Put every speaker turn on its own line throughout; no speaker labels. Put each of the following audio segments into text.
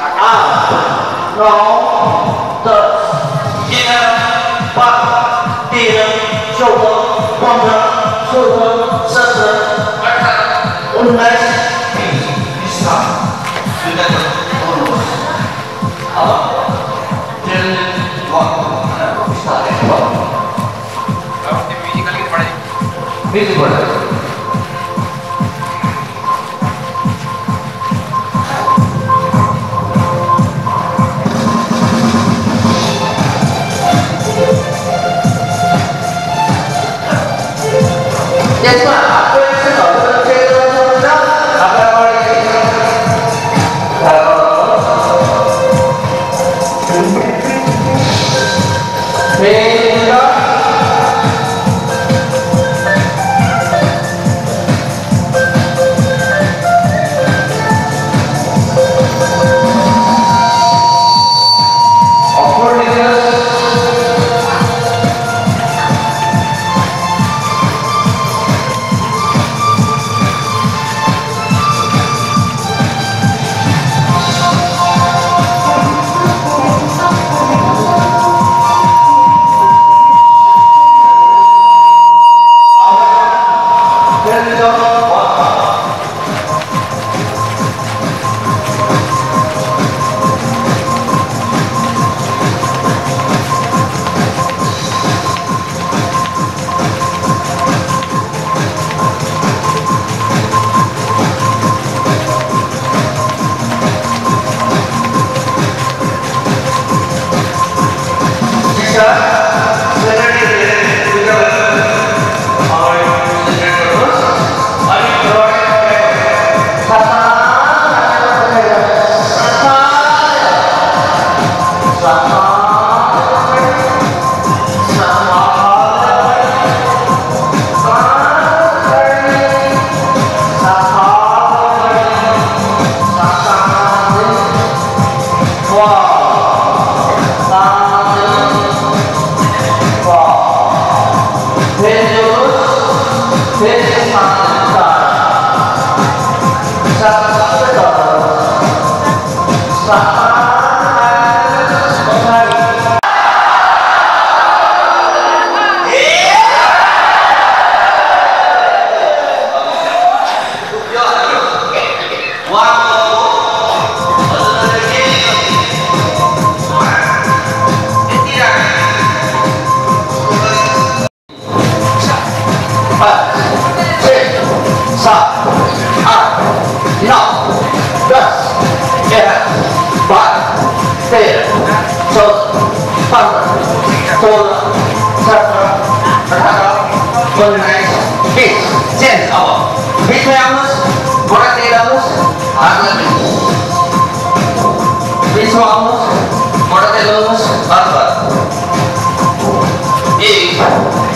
Visualnos, moda de luz,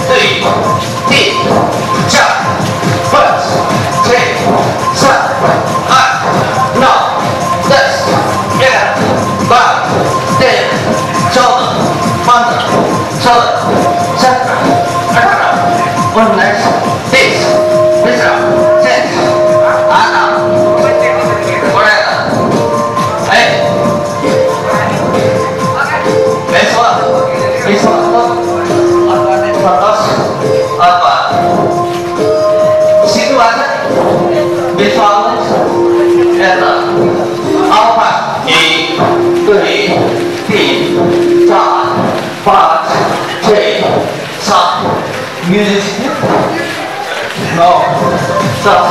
Musicnya? No. So,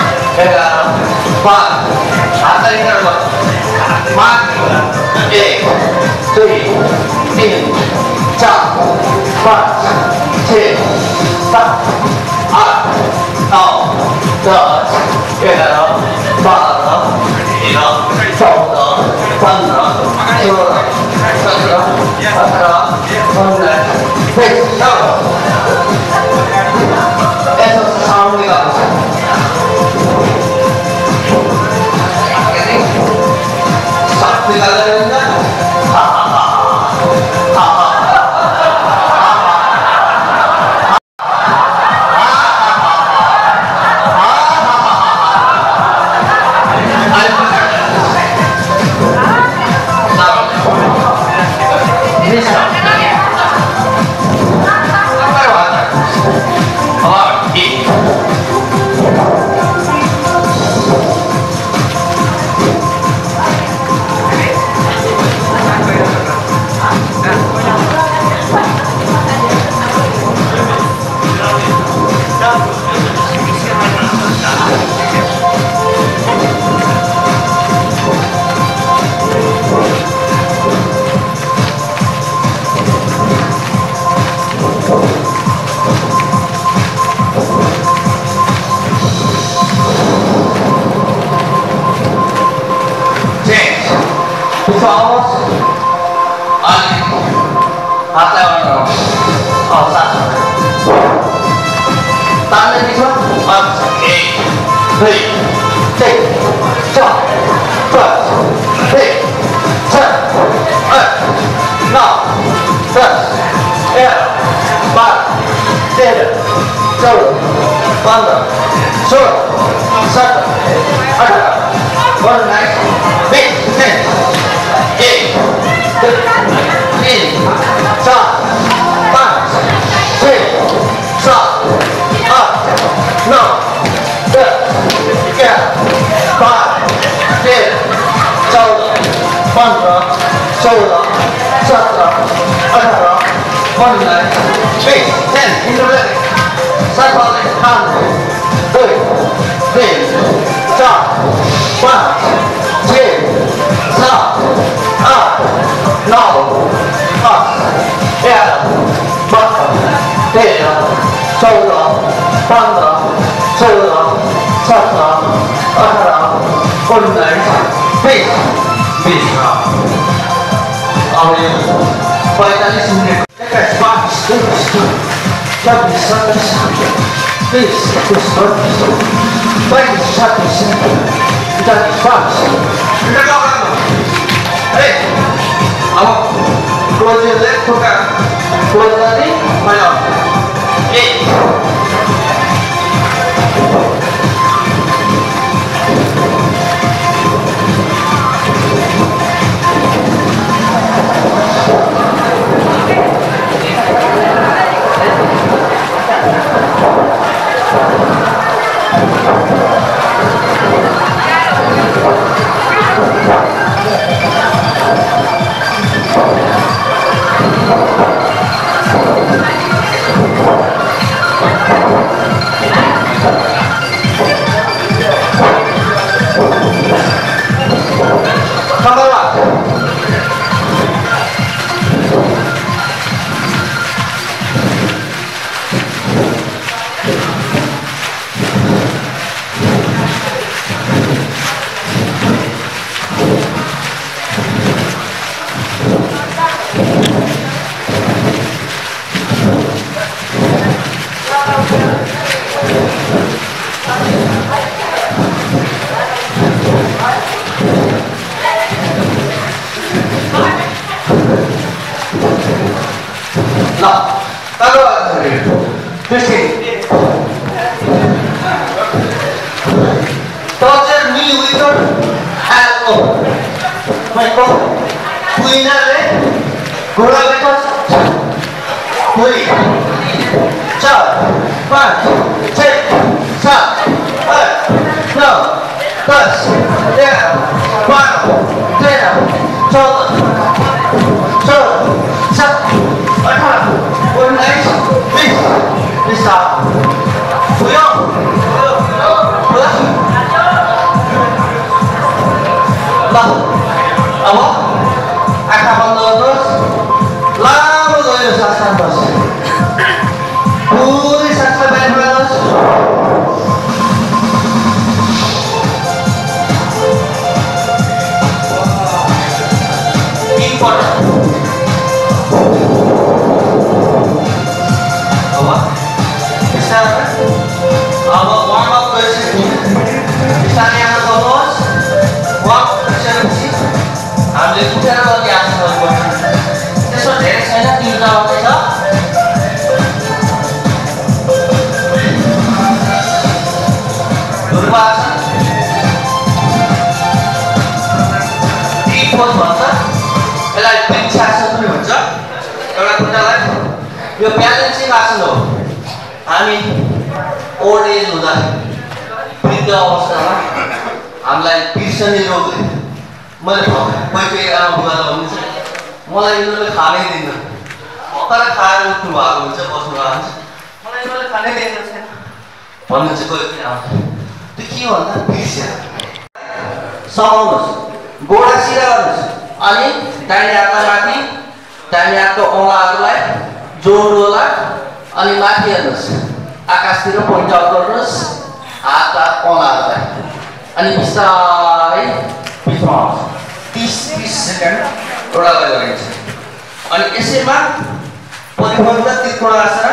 Pak, आता ini apa? Mat, 1, 2, 3, 4, 5, 6, 7, 8, 9, 10, 11, 12, 13, 14, 15, 16, 17, 18, 19, 20. Eso es sound de la Touch your knee with your elbow. My God. Winner, घोड़ा देखो. 3, 4, 5, 6, 7, 8, 9, 10, 11, 12, 13, 14, 16, 17, 18, 19, 20. Stop. Buyong. Apa? Akan terus lama gaya sasan terus. Puri sasan terus. Import. Apa? Bisa? Apa warm up version? Bisa yang terus? Warm version sih. हामीले उठेर गति आसन गर्नुपर्छ त्यसो धेरै छैन 3 टा मात्रै छ ध्रुवासन त्रिभुज भन्छ यसलाई वृक्षासन पनि भन्छ एउटा खुट्टालाई यो ब्यालेन्सिङ आसन हो हामी ओल्ड एज हुँदा वृद्ध अवस्थामा हामीलाई बिर्सने रोगले मैले कोही आमा बुवालाई भन्नुहुन्छ मलाई यिनीहरूले खानै दिन्न भर्खर खाएर उठ्नु भएको हुन्छ बस्नु भएको हुन्छ मलाई यिनीहरूले खानै दिएको छैन भन्नुहुन्छ कोही पनि आउँछ त्यो के भन्दा बिर्सेर समाउनुहोस् गोडा सिधा गर्नुहोस् अनि दाहिने हातलाई माथि दाहिने हातको औँलाहरूलाई जोड्नुहोला अनि माथि हेर्नुहोस् आकाशतिर पोइन्ट आउट गर्नुहोस् हातका औँलाहरूलाई अनि बिस्तारै बिचमा आउँछ 30 सेकेन्ड एउटालाई गरिन्छ अनि यसैमा परिवर्तन त्रिकोणासन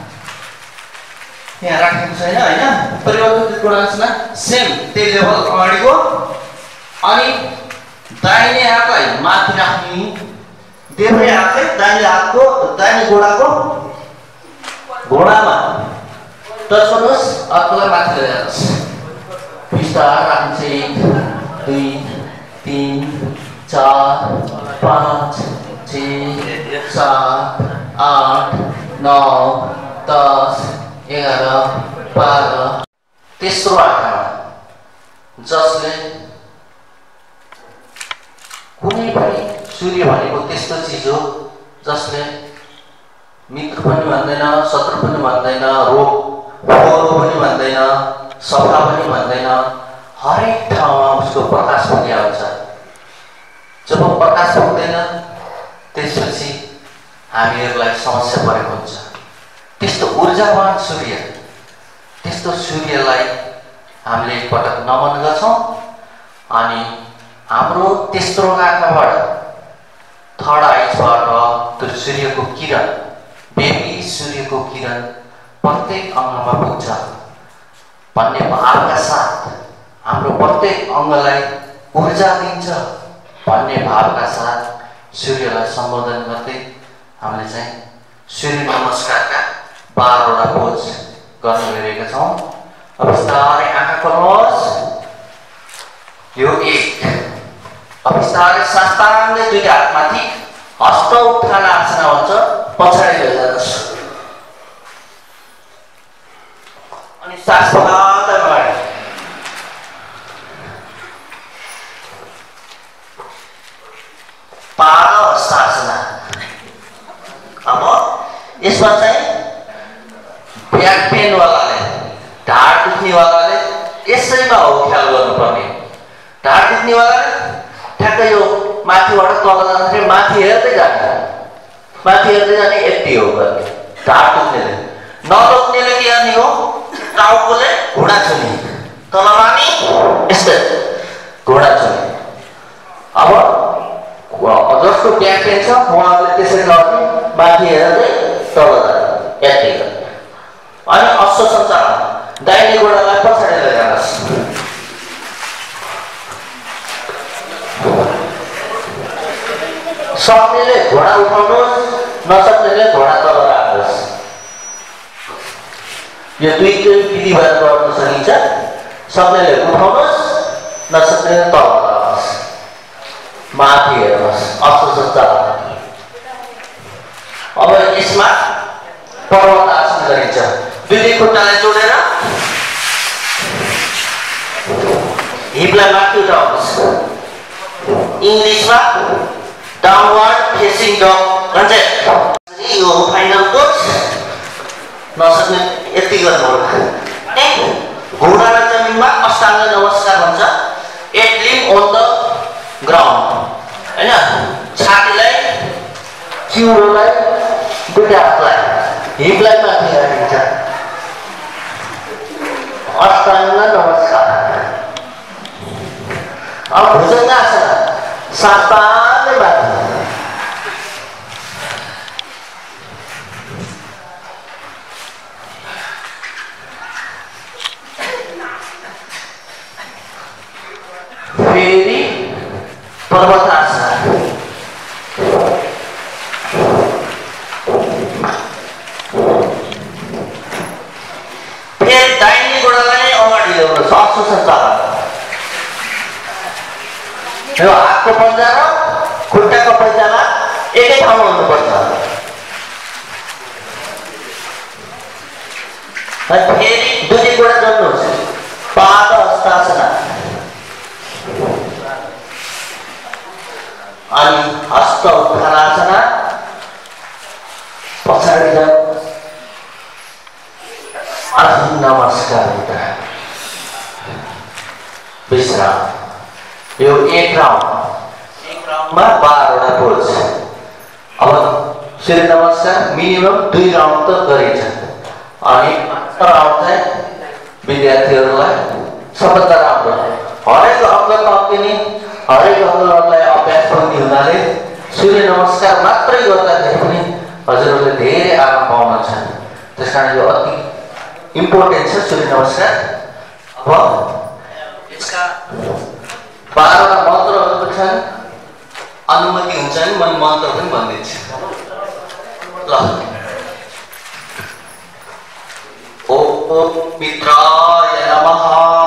यहाँ राखेको छैन हैन परिवर्तन त्रिकोणासन सेम त्यही लेभल अगाडिको अनि दाहिने हातलाई माथि राख्ने देब्रे हातले दाहिने हातको दाहिने घोडाको घोडामा टच गर्नुहोस् अर्कोलाई माथि ल्याउनुहोस् बिस्तारै राखिन्छ 1 2 3 4 5 6 7 8 9 10 11 12 तेस्रो आँखामा जसले कुनै पनि सूर्य भनेको त्यस्तो चिज हो जसले मित्र पनि भन्दैन शत्रु पनि भन्दैन रोग फोहोरो पनि भन्दैन सफा पनि भन्दैन हरेक ठाउँमा उसको प्रकाश पनि आउँछ जब प्रकाश पुग्दैन त्यसपछि हामीहरूलाई समस्या परेको हुन्छ त्यस्तो ऊर्जावान सूर्य त्यस्तो सूर्यलाई हामीले एकपटक नमन गर्छौं अनि हाम्रो तेस्रो आँखाबाट थर्ड आइजबाट त्यो सूर्यको किरण बेबी सूर्यको किरण प्रत्येक अङ्गमा पुग्छ भन्ने भावका साथ हाम्रो प्रत्येक अङ्गलाई ऊर्जा दिन्छ भन्ने भावका साथ सूर्यलाई सम्बोधन गर्दै हामीले चाहिँ सूर्य नमस्कारका 12 वटा पोज गर्न गइरहेका छौं अब बिस्तारै आँखा खोल्नुहोस् यो 1 अब बिस्तारै साष्टाङ्गले दुईटा हात माथि हस्त उत्थानासन भन्छ पछाडि लैजानुहोस् अनि सास फगाउँदै अगाडि पादहस्तासना अब यसमा चाहिँ ब्याक पेन वालाले ढाड दुख्ने वालाले यसैमा हो ख्याल गर्नुपर्ने ढाड दुख्ने वालाले ठ्याक्कै यो माथिबाट तल जाँदाखेरि माथि हेर्दै जाने यति हो गर्ने ढाड दुख्नेले नदुख्नेले के गर्ने हो टाउकोले घुँडा छुने तल लाने यस्तै घुँडा छुने अब जसको ब्याक पेन छ उहाँले त्यसरी गर्ने माथि हेर्दै तल जाने यति गर्ने अनि अश्व सञ्चालन दाहिने घोडालाई पछाडि लैजानुहोस् सक्नेले घोडा उठाउनुहोस् नसक्नेले घोडा तल राख्नुहोस् यो दुईटै विधिबाट गर्न सकिन्छ। सक्नेले उठाउनुहोस्, नसक्नेले तल लगाउनुहोस्, माथि हेर्नुहोस्, अष्टसज्जा। अब यसमा पर्वतासन गरिन्छ। दुई खुट्टालाई जोडेर हिपलाई माथि उठाउनुहोस्। इङ्ग्लिसमा डाउनवर्ड फेसिङ डग भन्छ। यो फाइनल कोर्स। नसक्ने यति गर्नुहोला। घोडालाई जमिनमा अष्टाङ्ग नमस्कार भन्छ। 8 लिम्ब अन द ग्राउन्ड हैन। छातीलाई, चिउरोलाई, दुईटा हातलाई, हिपलाई माथि राखिन्छ। अष्टाङ्ग नमस्कार। अब भुजङ्गासन, सास तान्दै माथि। फेरि पर्वतासन। फेरि दाहिने गोडालाई अगाडि ल्याउनुहोस्, अष्टसज्जा। यो हातको पन्जा र खुट्टाको पन्जामा एकै ठाउँमा हुनुपर्छ। फेरि दुई गोडा जोड्नुहोस्, पाद हस्तासना। अनि हस्त उत्थानासना। पछाडि जाऊ, अर्ध नमस्कार। विश्राम। यो एक राउन्डमा 12 वटा पोज। अब सूर्य नमस्कार मिनिमम 2 राउन्ड त गरिन्छ। अनि राउन्ड चाहिँ विद्यार्थीहरूलाई सबभन्दा राम्रो। हरेक अङ्ग तर्किने, हरेक अङ्गलाई अभ्यास पनि हुनाले सूर्य नमस्कार मात्रै गर्दाखेरि पनि हजुरहरूले धेरै आराम पाउनुहुन्छ। त्यसकारण यो अति इम्पोर्टेन्ट छ सूर्य नमस्कार। अब यसका 12 वटा मन्त्रहरू पनि छन्। अनुमति हुन्छ नि म मन्त्र पनि भनिदिन्छु ल। ओम मित्राय नमः।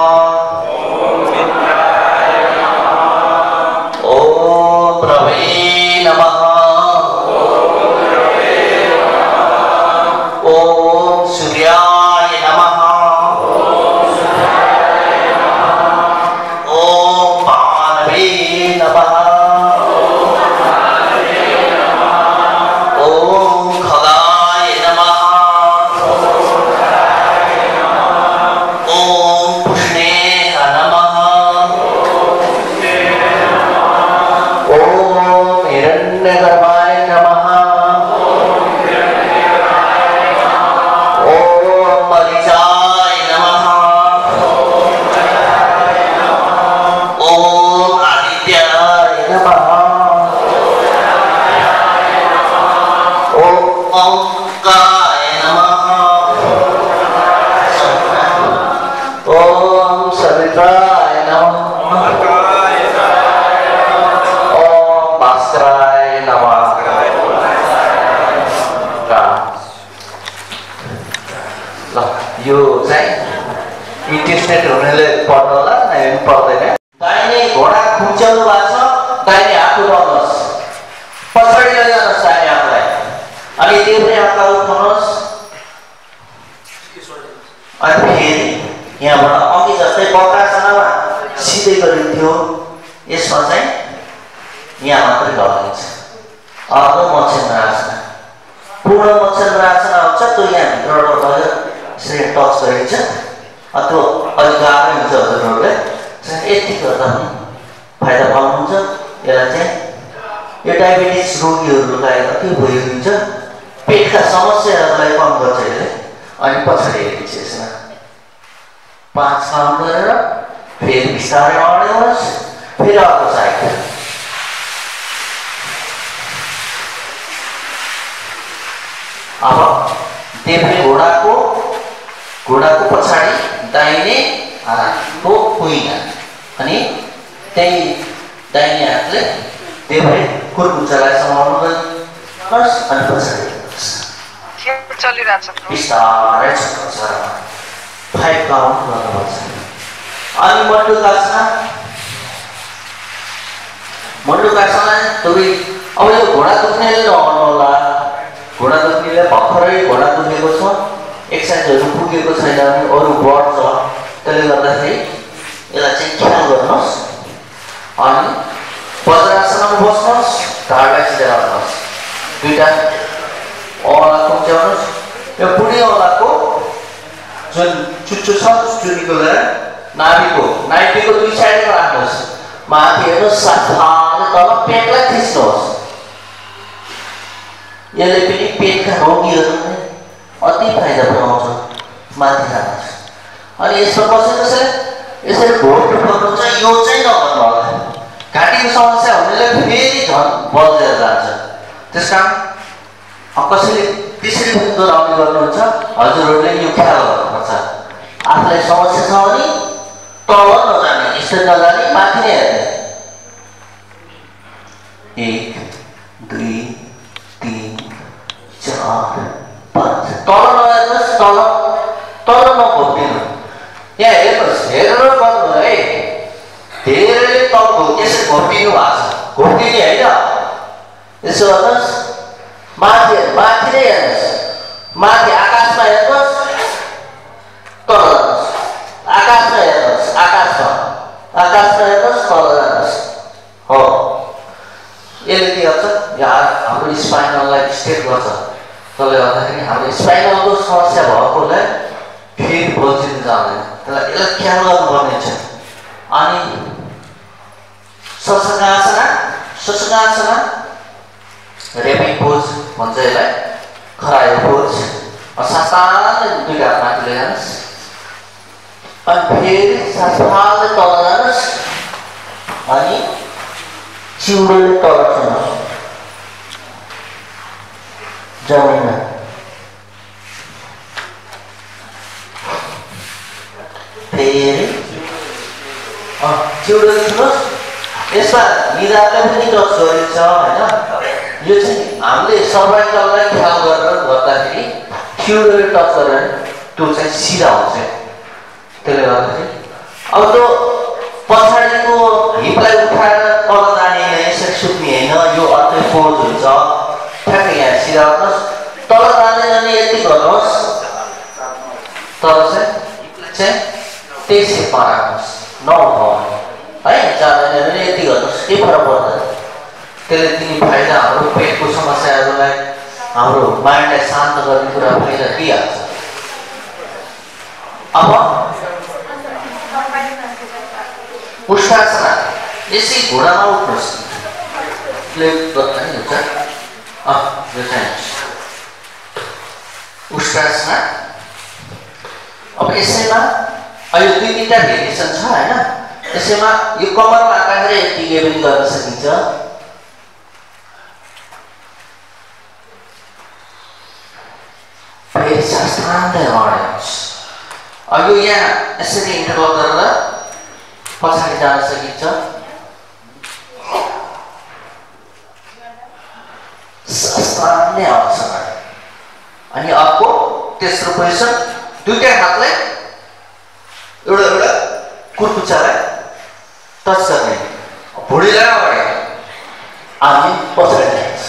ओम रवे नमः। ओम सूर्याय नमः। ओम भानवे नमः। ओम खगाय नमः। ओम पुष्णेय नमः। ओम हिरण्यगर्भाय नमः। ओम मरीचाय नमः। ओम आदित्याय नमः। ओम ओंकाय नमः। ओम सविताय नमः। ओम भास्कराय नमः। ल यो चाहिँ इन्ट्रेस्टेड हुनेले पढ्नु होला, नयाँ पढ्दैन। दाहिने घोडा खुम्च्याउनु भएको छ, दाहिने हात उठाउनुहोस्, पछाडि लैजानुहोस् दाहिने हातलाई। अनि देब्रे हातलाई उठाउनुहोस्। अनि फेरि यहाँबाट अघि जस्तै वक्रासनमा सिधै गरिन्थ्यो, यसमा चाहिँ यहाँ मात्रै लगाइन्छ। अर्को मत्स्यन्द्रासन। पूर्ण मत्स्यन्द्रासन आउँछ, त्यो यहाँभित्रबाट गएर यसरी टच गरिन्छ। त्यो अलिक गाह्रै हुन्छ हजुरहरूले। यति गर्दा पनि फाइदा पाउनुहुन्छ। यसलाई चाहिँ यो डायबिटिज रोगीहरूलाई अति उपयोगी हुन्छ। पेटका समस्याहरूलाई कम गर्छ यसले। अनि पछाडि हेरिन्छ यसमा 5 काउन्ट गरेर फेरि बिस्तारै अगाडि आउनुहोस्। फेरि अर्को साइड। अब देब्रे घोडाको पछाडि दाहिने हातको कुइना। अनि त्यही दाहिने हातले देब्रे कुर्कुच्चालाई समाउनुहोस् अनि पछाडि
चलिरहेछ
बिस्तारै छ 5 काउन्ट गर्नुपर्छ अनि मण्डुकासँग दुई अब यो घोडा दुख्नेले नआउनु होला घोडा दुख्नेले भर्खरै घोडा दुखेको छ एक्सर्साइजहरू पुगेको छैन भने अरू बढ्छ त्यसले गर्दाखेरि यसलाई चाहिँ ख्याल गर्नुहोस् अनि वज्रासनमा बस्नुहोस् ढाडलाई सिधा राख्नुहोस् दुईटा औँला खुम्च्याउनुहोस् यो बुढी औँलाको जुन चुच्चो छ चुनीको लिएर नाभिको दुई साइडमा राख्नुहोस् माथि हेर्नुहोस् सफाले तल पेटलाई थिच्नुहोस् यसले पनि पेटका रोगीहरूले अति फाइदा पुऱ्याउँछ माथि खानुहोस् अनि यसमा बसेपछि यसरी भोट गर्नुहुन्छ यो चाहिँ नगर्नु होला घाँटीको समस्या हुनेले फेरि झन् बल्झेर जान्छ त्यस कारण कसैले त्यसरी पनि दोहोऱ्याउने गर्नुहुन्छ हजुरहरूले यो ख्याल गर्नुपर्छ आफूलाई समस्या छ भने तल नजाने यसरी नजाने माथि नै हेर्ने 1 2 3 4 5 तल नहेर्नुहोस् तल नघोप्टिनु यहाँ हेर्नुहोस् हेरेर गर्नु है धेरैले तल यसरी घोप्टिनु भएको छ घोप्टिने होइन यसो गर्नुहोस् माथि नै हेर्नुहोस् माथि आकाशमा हेर्नुहोस् तल जानुहोस् आकाशमा हेर्नुहोस् आकाशमा हेर्नुहोस् तल जानुहोस् हो यसले के गर्छ यहाँ हाम्रो स्पाइनललाई स्ट्रेट गर्छ त्यसले गर्दाखेरि हाम्रो स्पाइनलको समस्या भएकोलाई फेरि बल्झिनु जाँदैन यसलाई ख्याल गर्नुपर्ने छ अनि सशकासना रेपिङ पोज भन्छ यसलाई खरायो पोज सासाले दुईटा हात माथि ल्याउनुहोस् अनि फेरि सासाले तल जानुहोस् अनि चिउरोले तल छुनुहोस् जमिनमा फेरि चिउरोले छुनुहोस् यसमा निधारले पनि टच गरिन्छ होइन यो चाहिँ हामीले सर्भाइकललाई ख्याल गरेर गर्दाखेरि चिउरोले टच गरेर त्यो चाहिँ सिधा हुन्छ त्यसले गर्दाखेरि अब त्यो पछाडिको हिपलाई उठाएर तल जाने यसरी सुत्ने होइन यो अर्कै पोज हुन्छ ठ्याक्कै यहाँ सिधा गर्नुहोस् तल जाने भने यति गर्नुहोस् तर चाहिँ त्यही सेपमा राख्नुहोस् नउठाउनु है जाँदैन भने यति गर्नुहोस् के फरक पर्दैन त्यसले दिने फाइदा हाम्रो पेटको समस्याहरूलाई हाम्रो माइन्डलाई शान्त गर्ने कुरा फाइदा दिइहाल्छ अब उष्टासना यसै घोडामा उठ्नुहोस् प्लेट गर्दा नि हुन्छ यो चाहिँ उष्टासना अब यसैमा यो 2-3टा भेरिएसन छ होइन यसैमा यो कमरमा राखेर यतिकै पनि गर्न सकिन्छ फेरि शास्त्रान्तै अड्याउनुहोस् यो यहाँ यसरी इन्टरभल गरेर पछाडि जान सकिन्छ शास्त्रान्तै आउँछ अनि अर्को तेस्रो पोजिसन दुईटा हातलाई एउटा कुर्कुच्चालाई टच गर्ने भुँडीलाई अगाडि अनि पछाडि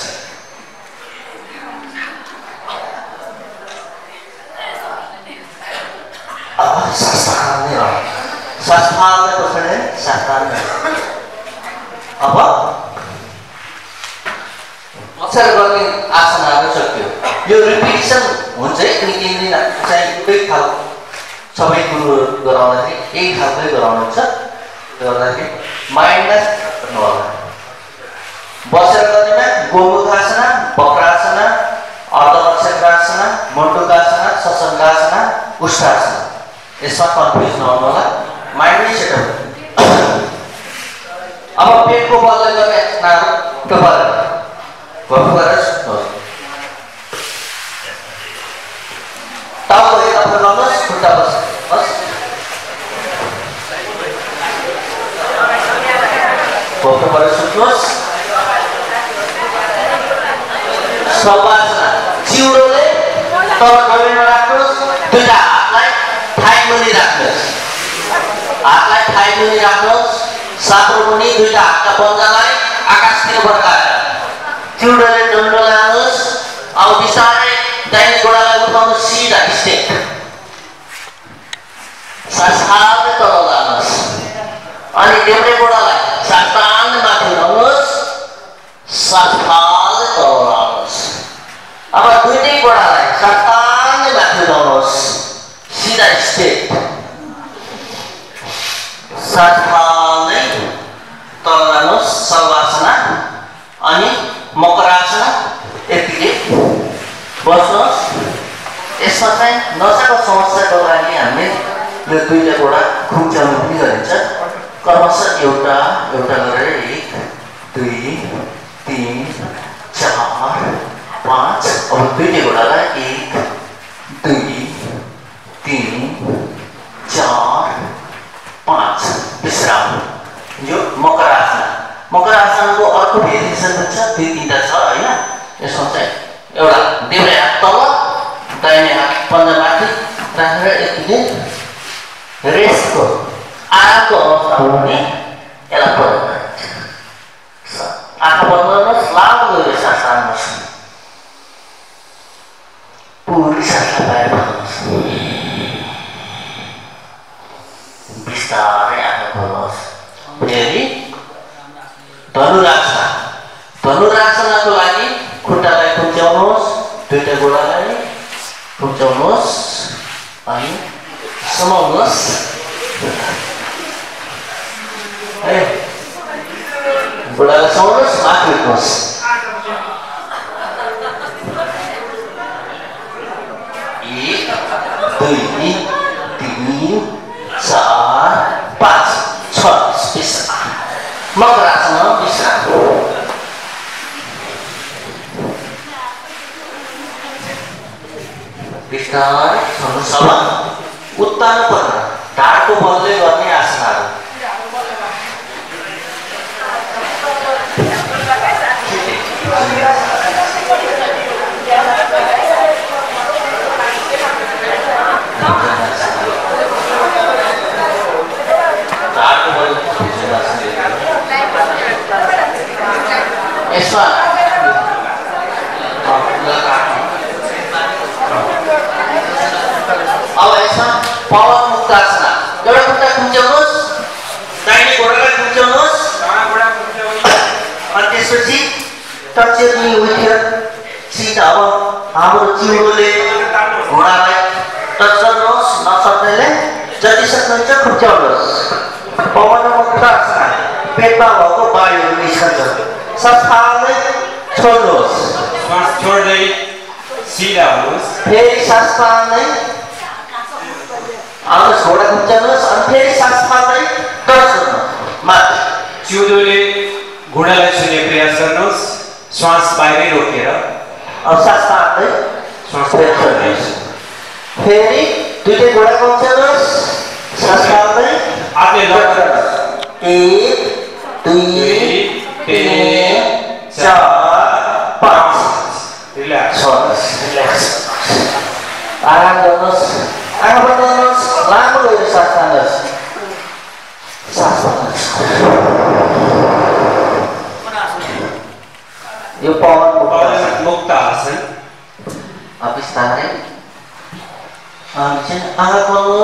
शास्त्रान्तै पछाडि शास्त्रान्तै अब पछाडि गर्ने आसनहरू सक्यो यो रिपिटेसन हुन्छ है किनकि चाहिँ एउटै खालको सबै कुरो गराउँदाखेरि यही खालकै गराउनुहुन्छ गर्दाखेरि माइन्डलाई गर्नु होला बसेर गर्नेमा गोमुखासना वक्रासना अर्धवक्षासना मण्डुकासना सशङ्कासना उष्टासना यसमा कन्फ्युज नहुनु होला माइन्डै सेटअप अब पेटको बलले गर्ने आसनाहरू टोपालेर घरको गरेर सुत्नुहोस् टाउको यतापट्टि गर्नुहोस् खुट्टा बस्नुहोस् घरको गरेर सुत्नुहोस् सवासना चिउरोले तल डबेमा राख्नुहोस् दुईटा हातलाई थाई मुनि राख्नुहोस् हातलाई थाई मुनि राख्नुहोस् सातो मुनि दुईटा हातका पन्जालाई आकाशतिर फर्काएर चिउडोले डन्डो लानुहोस् अब बिस्तारै दाहिने गोडालाई उठाउनुहोस् सिधा स्ट्रेट सासले तल लानुहोस् अनि देब्रे गोडालाई साताले माथि उठाउनुहोस् सासले तल लानुहोस् अब दुईटै गोडालाई साताले माथि उठाउनुहोस् सिधा स्ट्रेट सासले तल लानुहोस् सवासना अनि मकरासना यतिकै बस्नुहोस् यसमा चाहिँ नसाको समस्याको लागि हामीले यो दुईटा गोडा खुम्च्याउनु पनि गरिन्छ क्रमशः एउटा एउटा गरेर 1 2 3 4 5 अब दुईटा गोडालाई 1 2 3 4 5 विश्राम यो मकरासनको अर्को भेरिएसन छ दुई तीनटा छ हैन यसमा चाहिँ एउटा देब्रे हात तल दाहिने हात पन्जा माथि राखेर यतिकै रेस्टको आरामको अवस्था हुने यसलाई प्रयोग गरिन्छ आँखा बन्द गर्नुहोस् लामो गएर सास तान्नुहोस् पुरै सासलाई बाहिर फाल्नुहोस् बिस्तारै आँखा खोल्नुहोस् फेरि धनुरासनको लागि खुट्टालाई खुम्च्याउनुहोस् दुईटा गोडालाई खुम्च्याउनुहोस् अनि समाउनुहोस् है गोडालाई समाउनुहोस् माथि उठ्नुहोस् 1 2 3 4 5 6 विश्राम मकरासन विश्राम बिस्तारै छोड्नुसम्म उत्तानो पर्न ढाडको बलले गर्ने आसनहरू यसमा अब यसमा पवन मुक्तासना एउटा खुट्टा खुम्च्याउनुहोस् दाहिने गोडालाई खुम्च्याउनुहोस् अनि त्यसपछि touch your knee with your seat अब हाम्रो चिउडोले घोडालाई टच गर्नुहोस् नसक्नेले जति सक्नुहुन्छ खुम्च्याउनुहोस् पवन मुक्तासना पेटमा भएको वायुहरू निस्कन्छ सासले छोड्नुहोस्
श्वास छोड्दै सिधा हुनुहोस्
फेरि सास तान्दै आउनुहोस् घोडा खुम्च्याउनुहोस् अनि फेरि सास तान्दै टच गर्नुहोस् माथि
चिउडोले घोडालाई छुने प्रयास गर्नुहोस् श्वास बाहिरै रोकेर
अब सास तान्दै
श्वास छोड्नुहोस्
फेरि दुईटै घोडा खुम्च्याउनुहोस् सास तान्दै
आफै लक
1 2 3 4 5
रिल्याक्स
आराम गर्नुहोस् आँखा बन्द गर्नुहोस् लामो गएर सास तान्नुहोस् यो पवन
मुक्त आसन
बिस्तारै आँखा खोल्नु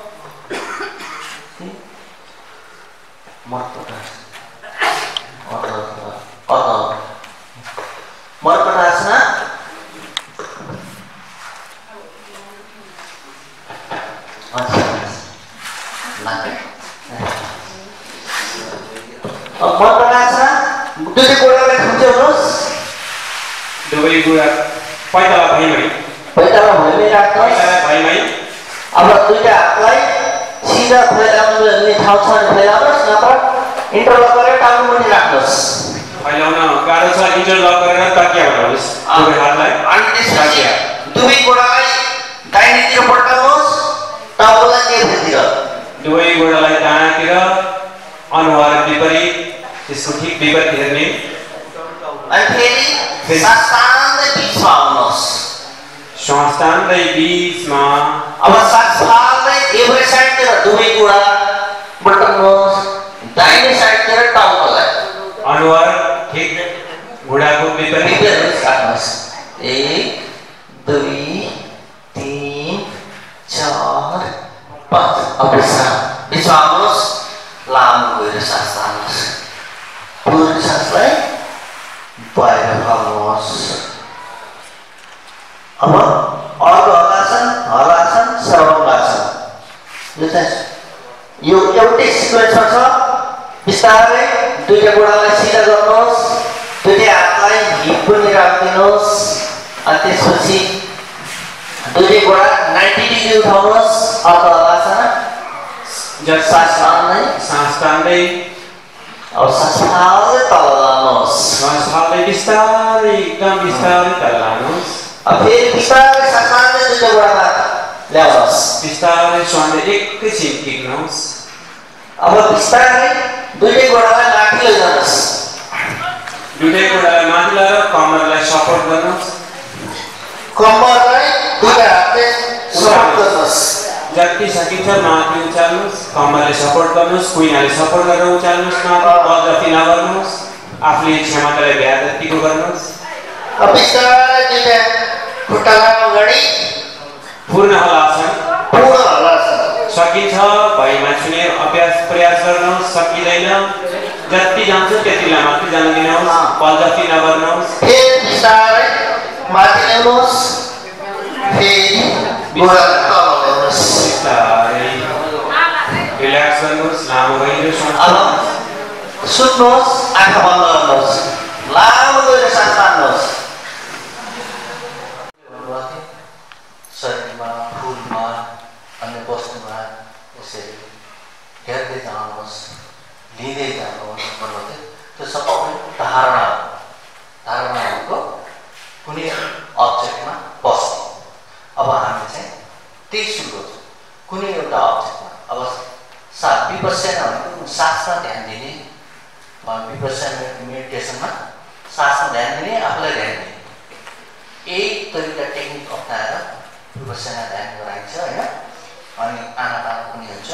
मर्कटासना मर्कटासना दुईटै गोडालाई खुम्च्याउनुहोस्
दुवै गोडा पैताला भैमै
राख्नुहोस् अब दुईटा हातलाई सिधा फैलाउनु ठाउँ छ भने फैलाउनुहोस् नत्र इन्टरलक गरेर टाउको मुनि राख्नुहोस्
फैलाउन गाह्रो छ इन्टरलक गरेर तकिया बनाउनुहोस् दुवै हातलाई
अनि त्यसपछि दुवै गोडालाई दाहिनेतिर पल्टाउनुहोस् टाउकोलाई देब्रेतिर
दुवै गोडालाई दायाँतिर अनुहार विपरीत त्यसको ठिक विपरीत हेर्ने
अनि फेरि सास तान्दै बिचमा आउनुहोस्
श्वास तान्दै बीचमा
अब सास फाल्दै एउटै साइडतिर दुवै कुरा बटन्नुहोस् दाहिने साइडतिर टाउकोलाई
अनुहार ठिक घुँडाको विपरीत
राख्नुहोस् 1 2 3 4 5 अब बिचमा आउनुहोस् लामो गएर सास तान्नुहोस् पुरै सासलाई बाहिर फाल्नुहोस् अब अर्को हलासन सर्वाङ्गासन यो एउटै सिक्वेन्समा छ बिस्तारै दुईटा गोडालाई सिधा गर्नुहोस् दुईटा हातलाई हिप पनि राखिदिनुहोस् अनि त्यसपछि दुईटा गोडा 90 डिग्री उठाउनुहोस् अर्को हलासन सास
तान्दै
अब सास फाल्दै तल लानुहोस्
श्वास फाल्दै बिस्तारै एकदम बिस्तारै तल लानुहोस्
अब फेरि बिस्तारै सास तान्दै दुईटा गोडामा ल्याउनुहोस्
बिस्तारै श्वासले एकैछिन टिक्नुहोस्
अब बिस्तारै दुईटै गोडालाई माथि लैजानुहोस्
दुईटै गोडालाई माथि लगाएर कम्मरलाई सपोर्ट गर्नुहोस्
कम्मरलाई दुईटा हातले सपोर्ट गर्नुहोस्
जति सकिन्छ माथि उचाल्नुहोस् कम्मरले सपोर्ट गर्नुहोस् कुइनाले सपोर्ट गरेर उचाल्नुहोस् माथि बलजफ्ती नगर्नुहोस् आफूले क्षमतालाई भ्या जतिको गर्नुहोस्
अब बिस्तारै दुईटा खुट्टालाई अगाडि
पूर्ण हलासन सकिन्छ भैमा छुने प्रयास गर्नुहोस् सकिँदैन जति जान्छ त्यतिलाई माथि जान दिनुहोस् बलजफ्ती नगर्नुहोस्
फेरि बिस्तारै माथि ल्याउनुहोस् फेरि गोडालाई तल ल्याउनुहोस्
बिस्तारै रिल्याक्स गर्नुहोस् लामो गहिरो
अब सुत्नुहोस् आँखा बन्द गर्नुहोस् लामो गहिरो सास तान्नुहोस् शरीरमा फुलमा अन्य वस्तुमा यसरी हेर्दै जानुहोस् लिँदै जानुहोस् भन्नु त्यो सबै धारणा भनेको कुनै अब्जेक्टमा बस्ने अब हामी चाहिँ त्यही सुरु गर्छौँ कुनै एउटा अब्जेक्टमा अब विपस्यना भनेको सासमा ध्यान दिने विपस्यना मेडिटेसनमा सासमा ध्यान दिने आफूलाई ध्यान दिने यही तरिका टेक्निक अप्नाएर विपस्यना ध्यान गराइन्छ होइन अनि आनापान पनि हुन्छ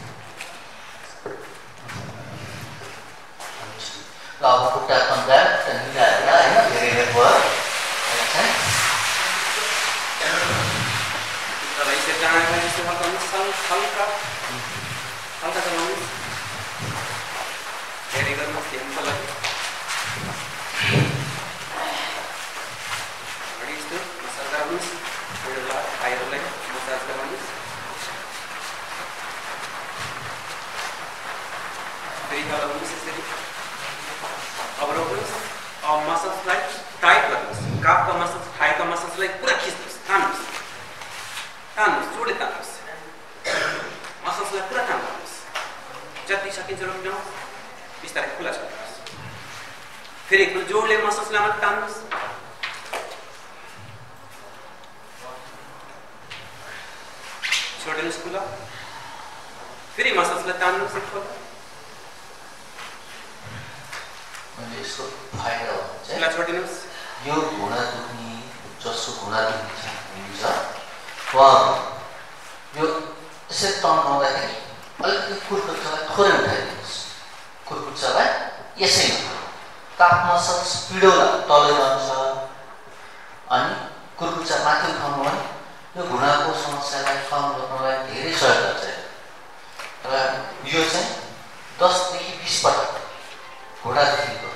ल अब खुट्टा कन्दा मिलाएर होइन धेरै भयो
अब रोक्नुहोस् अब मसल्सलाई टाइट गर्नुहोस् काफका मसल्स थाइका मसल्सलाई पुरा खिच्नुहोस् तान्नुहोस् जोडले तान्नुहोस् मसल्सलाई पुरा तान्नुहोस् जति सकिन्छ रोक्नुहोस् बिस्तारै खुला छोड्नुहोस् फेरि एकपल्ट जोडले मसल्सलाई मात्र तान्नुहोस् छोड्नुहोस् खुला फेरि मसल्सलाई तान्नुहोस् एकपल्ट
यसको फाइदा
यसलाई छोडिदिनुहोस्
यो घुँडा दुख्ने जसको घुँडा दुख्छ उहाँ यो यसरी तन्काउँदाखेरि अलिकति कुर्कुच्चालाई थोरै उठाइदिनुहोस् कुर्कुच्चालाई यसैमा काफ मसल्स पिडोला तल जान्छ अनि कुर्कुच्चा माथि उठाउनु भने यो घुँडाको समस्यालाई कम गर्नलाई धेरै सहयोग गर्छ र यो चाहिँ 10 देखि 20 पटक घुँडा दुख्नेको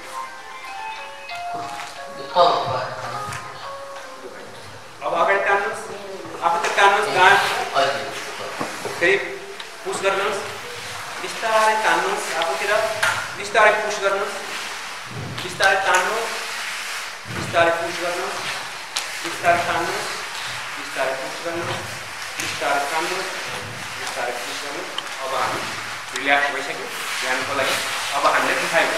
अब अगाडि तान्नुहोस् आफू त तान्नुहोस् गाँठ फेरि पुस गर्नुहोस् बिस्तारै तान्नुहोस् आफूतिर बिस्तारै पुस गर्नुहोस् बिस्तारै तान्नुहोस् बिस्तारै पुस गर्नुहोस् बिस्तारै तान्नुहोस् बिस्तारै पुस गर्नुहोस् बिस्तारै तान्नुहोस् बिस्तारै पुस गर्नुहोस् अब हामी रिल्याक्स भइसक्यो ध्यानको लागि अब हामीले उठायो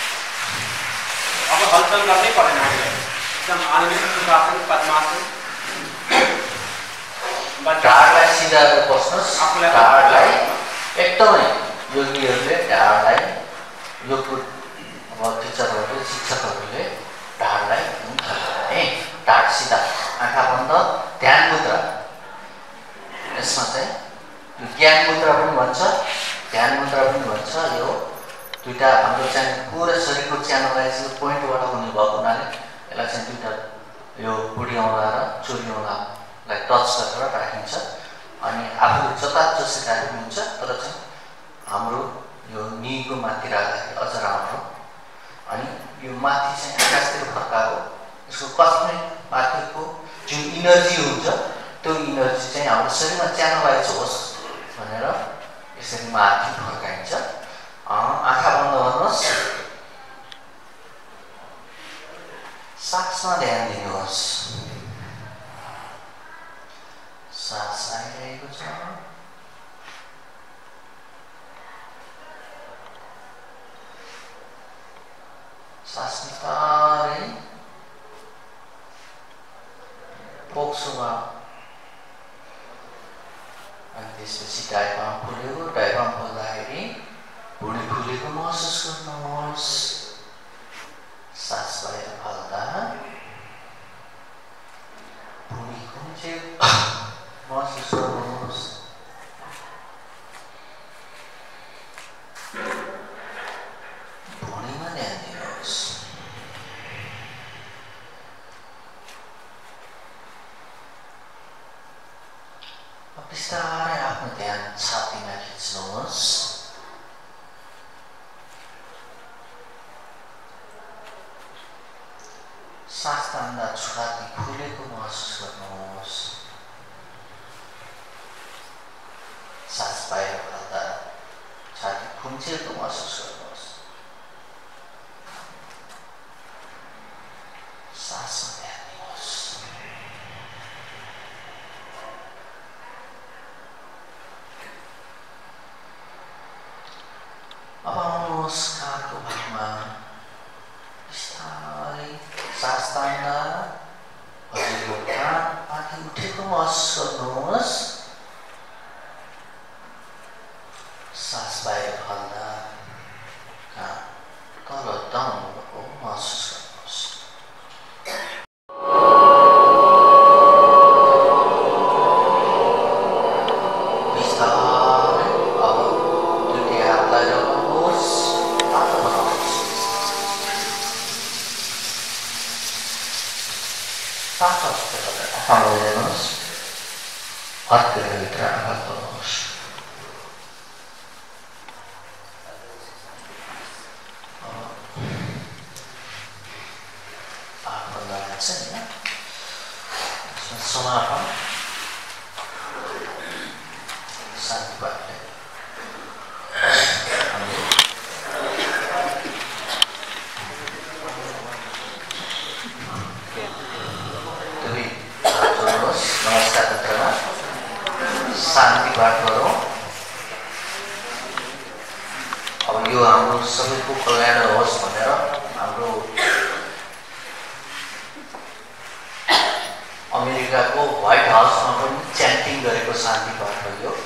अब हलचल गर्नै पर्दैन हामीलाई एकदम आनन्दित सुखासन पद्मासन
ढाडलाई सिधा बस्नुहोस् ढाडलाई एकदमै योगीहरूले ढाडलाई योग अब टिचरहरूले शिक्षकहरूले ढाडलाई ढाड सिधा आँखा
आँखा बन्द ध्यान मुद्रा यसमा चाहिँ यो ज्ञान मुद्रा पनि भन्छ ध्यान मुद्रा पनि भन्छ यो दुईटा हाम्रो चाहिँ पुरै शरीरको च्यानलाइज पोइन्टबाट हुने भएको हुनाले यसलाई चाहिँ दुईटा यो बुढी औँला र चोरी औँलालाई टच गरेर राखिन्छ अनि आफूले जताजसै राख्नु हुन्छ तर चाहिँ हाम्रो यो निको माथि राख्दाखेरि अझ राम्रो अनि यो माथि चाहिँ आकाशतिर फर्काएको यसको कस्मिक माथिको जुन इनर्जी हुन्छ त्यो इनर्जी चाहिँ हाम्रो शरीरमा च्यानलाइज होस् भनेर यसरी माथि फर्काइन्छ आँखा बन्द गर्नुहोस् सासमा ध्यान दिनुहोस् सास आइरहेको छ सास बिस्तारै पोक्सोमा अनि त्यसपछि डायफ्राम खुल्यो डायफ्राम खोल्दाखेरि भुँडी खुलेको महसुस गर्नुहोस् सास बाहिर फाल्दा भुँडी खुल्चेको महसुस गर्नुहोस् भुँडीमा ध्यान दिनुहोस् बिस्तारै आफ्नो ध्यान छातीमा खिच्नुहोस् सास तान्दा छाती फुलेको महसुस गर्नुहोस् सास बाहिर फाल्दा छाती खुम्चेको महसुस गर्नुहोस् सासमा ध्यान दिनुहोस् अब आउनुहोस् काखको भागमा बिस्तारै सास तान्दा हजुरको कान माथि उठेको महसुस गर्नुहोस् सास बाहिर फाल्दा कान तल डाउन भएको महसुस गर्नुहोस् बिस्तारै अब दुईटै हातलाई लगाउनुहोस् तातो बनाउनुहोस् तातो आँखा लगाइदिनुहोस् हत्केलाभित्र आँखा खोल्नुहोस् समापन शान्ति पाठले नमस्कार पत्रमा शान्ति पाठ गरौँ अब यो हाम्रो सबैको कल्याण होस् भनेर हाम्रो अमेरिकाको व्हाइट हाउसमा पनि च्यान्टिङ गरेको शान्ति पाठ हो यो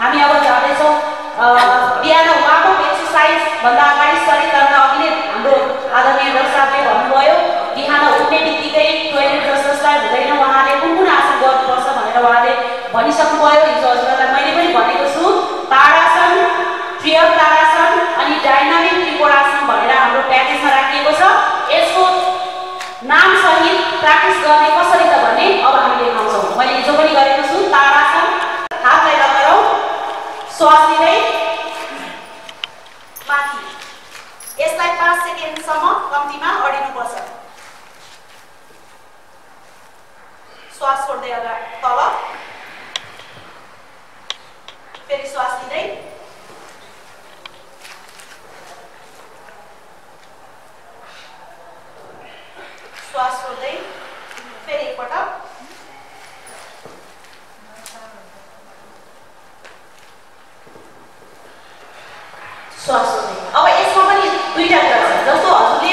हामी अब जाँदैछौँ बिहान उहाँको एक्सर्साइज भन्दा अगाडि शरीरभन्दा अघि नै हाम्रो आदरणीय डाक्टर साहबले भन्नुभयो बिहान उठ्ने बित्तिकै टोइलेट जसलाई हुँदैन उहाँले कुन आसन गर्नुपर्छ भनेर उहाँले भनिसक्नुभयो। हिजो हजुरहरूलाई मैले पनि भनेको छु ताडासन, त्रियक ताडासन अनि डाइनामिक त्रिकोणासन भनेर हाम्रो प्याकेजमा राखिएको छ। यसको नाम सहित प्र्याक्टिस गर्ने कसरी त भने अब हामी देखाउँछौँ। मैले हिजो पनि गरेको छु। ताडासन, हातलाई लगाऊ, श्वास लिँदै माथि, यसलाई 5 सेकेन्डसम्म कम्तीमा अडिनुपर्छ। श्वास छोड्दै अगाडि तल, फेरि श्वास लिँदै श्वास छोड्दै फेरि एकपटक श्वास छोड्दै। अब यसमा पनि दुईटा कुरा छ जस्तो हजुरले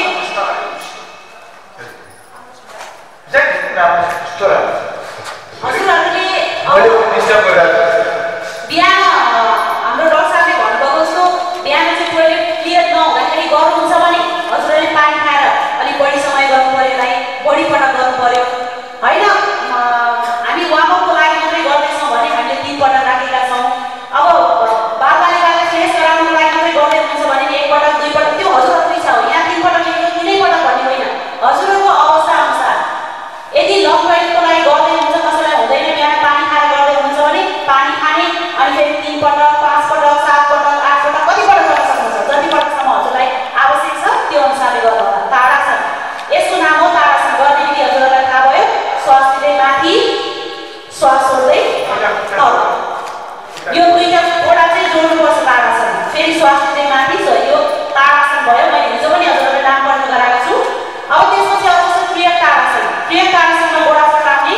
बिहान हाम्रो डाक्टर साहबले भन्नुभएको जस्तो बिहान चाहिँ टोइलेट क्लियर नहुँदाखेरि गर्नुहुन्छ भने हजुरहरूले पानी खाएर अलिक बढी समय गर्नु पर्यो, यसलाई बढी पटक गर्नु पर्यो होइन। हामी वार्मअपको लागि मात्रै गर्दैछौँ भने हामीले 3 पटक राखेका छौँ। अब बालबालिकालाई फ्रेस गराउनुको लागि मात्रै गर्दै हुनुहुन्छ भने 1 पटक 2 पटक त्यो हजुरहरूको इच्छा हो। यहाँ 3 पटक लेखेको 3 पटक भन्ने होइन, हजुरहरूको अवस्था अनुसार। यदि लङ टोइलेटको लागि गर्दै हुनुहुन्छ, कसैलाई हुँदैन बिहान पानी खाएर गर्दै हुनुहुन्छ भने पानी खाने अनि फेरि 3 पटक 5 पटक 7 पटक 8 पटक कति पटक गर्न सक्नुहुन्छ, जति पटकसम्म हजुरलाई आवश्यक छ त्यो अनुसारले गर्नु होला। ताडासन, यसको नाम हो ताडासन। गर्ने विधि हजुरहरूलाई थाहा भयो। श्वास लिँदै माथि, श्वास छोड्दै तल। यो दुईटा वटा चाहिँ जोड्नुपर्छ ताडासन। फेरि श्वास लिँदै माथि, यो ताडासन भयो। मैले हिजो पनि हजुरहरूलाई नामकरण गराएको छु। अब त्यसपछि अर्को छ त्रियक ताडासन। त्रियक ताडासनमा गोडा फटाउने,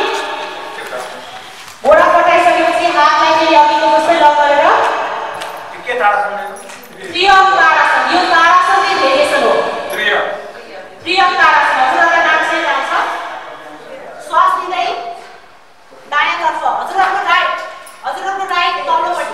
गोडा फटाइसकेपछि हातलाई फेरि अघिको जस्तै लक गरेर त्रियक ताडासन। यो ताडासनकै भेरिएसन हो। त्रियक ताडासन हजुरहरूलाई नाम सहित आउँछ। श्वास लिँदै दायाँतर्फ, हजुरहरूको राइट तल्लोपट्टि,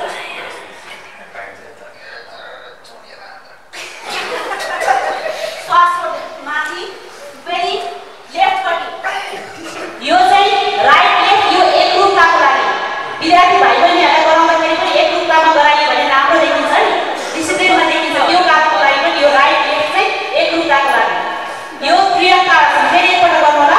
श्वास छोड्दै माथि, फेरि लेफ्टपट्टि। यो चाहिँ राइट लेफ्ट, यो एकरूपताको लागि विद्यार्थी भाइ बहिनीहरूलाई गराउँदाखेरि पनि एकरूपतामा गराइयो भने राम्रो देखिन्छ नि, डिसिप्लिनमा देखिन्छ। त्यो कामको लागि पनि यो राइट लेफ्ट चाहिँ एकरूपताको लागि। यो त्रियक ताडासन फेरि एकपल्ट गर्नु होला।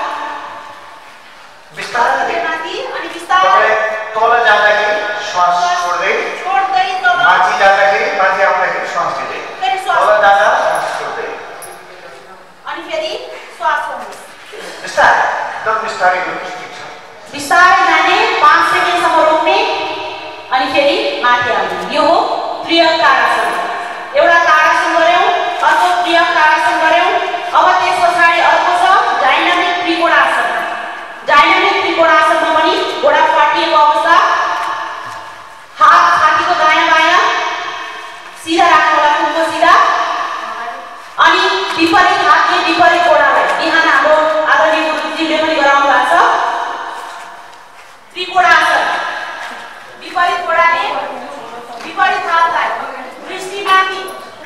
बिस्तारै माथि अनि बिस्तारै
तल जाँदाखेरि श्वास छोड्दै
तल,
माथि जाँदाखेरि माथि आउँदाखेरि श्वास लिँदै,
फेरि श्वास
तल जाँदा श्वास छोड्दै
अनि फेरि श्वास छोड्नुहोस्।
बिस्तारै एकदम बिस्तारै गर्नुहोस्। ठिक छ,
बिस्तारै जाने, 5 सेकेन्डसम्म रोक्ने अनि फेरि माथि आउने। यो हो त्रियक ताडासन। एउटा ताडासन गऱ्यौँ, अर्को त्रियक ताडासन गऱ्यौँ। अब त्यस पछाडि अर्को छ डाइनामिक त्रिकोणासन। डाइनामिक त्रिकोणासनमा पनि घोडा फाटिएको अवस्था, हात छातीको दायाँ बायाँ सिधा राख्नु होला, खुम्बो सिधा अनि विपरीत हातले विपरीत घोडालाई। बिहान हाम्रो आदरणीय गुरुजीले पनि गराउनु भएको छ त्रिकोणासन। विपरीत घोडाले विपरीत हातलाई दृष्टि माथि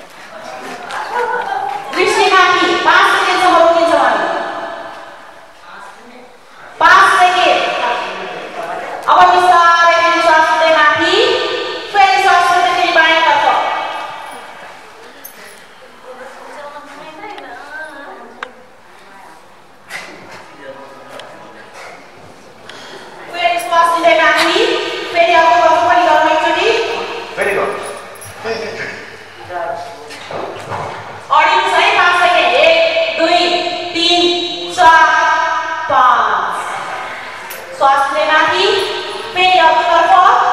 5 सेकेन्डसम्म रोकिन्छौँ हामी। 5 सेकेन्ड। अब बिस्तारै फेरि श्वास लिँदै माथि, फेरि श्वास छोड्दै फेरि बायाँतर्फ। फेरि श्वास लिँदै माथि, फेरि अर्को पनि गरौँ एकचोटि।
फेरि गर्नुहोस्।
अडिनुहोस् है 5 सेकेन्ड। 1 2 3 4 5। श्वास लिँदै माथि, फेरि अर्कोतर्फ।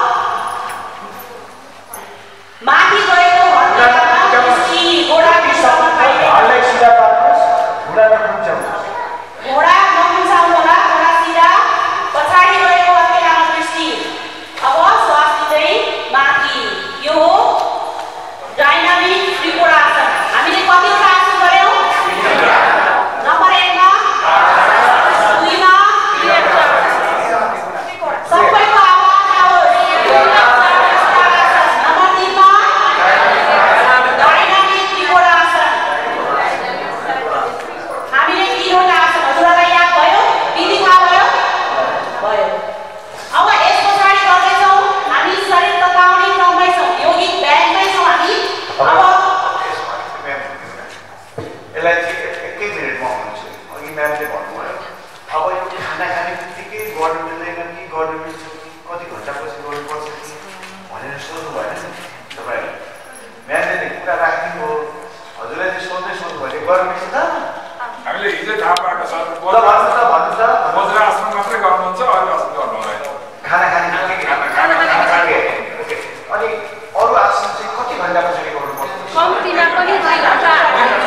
माथि गएको हड्डीमा दृष्टि, गोडा बिर्समा पाइने।
हड्डीलाई सिधा पार्नुहोस्, घुँडा नखुम्च्याउनुहोस्।
घोडा नखुम्च्याउनु होला, घोडा सिधा। पछाडि गएको हड्डीमा दृष्टि। अब श्वास लिँदै माथि। यो हो डाइनामिक
कुरा राखिदिनु हो हजुरले चाहिँ सोध्नु भने गर्नुहुन्छ त
हामीले हिजो थाहा पाएको छ
भन्नु त
वज्रासन मात्रै गर्नुहुन्छ अरू आसन गर्नु हुँदैन
खाना खाने अनि अरू आसन चाहिँ कति घन्टा पछाडि गर्नुपर्छ
कम्तीमा पनि 2 घण्टा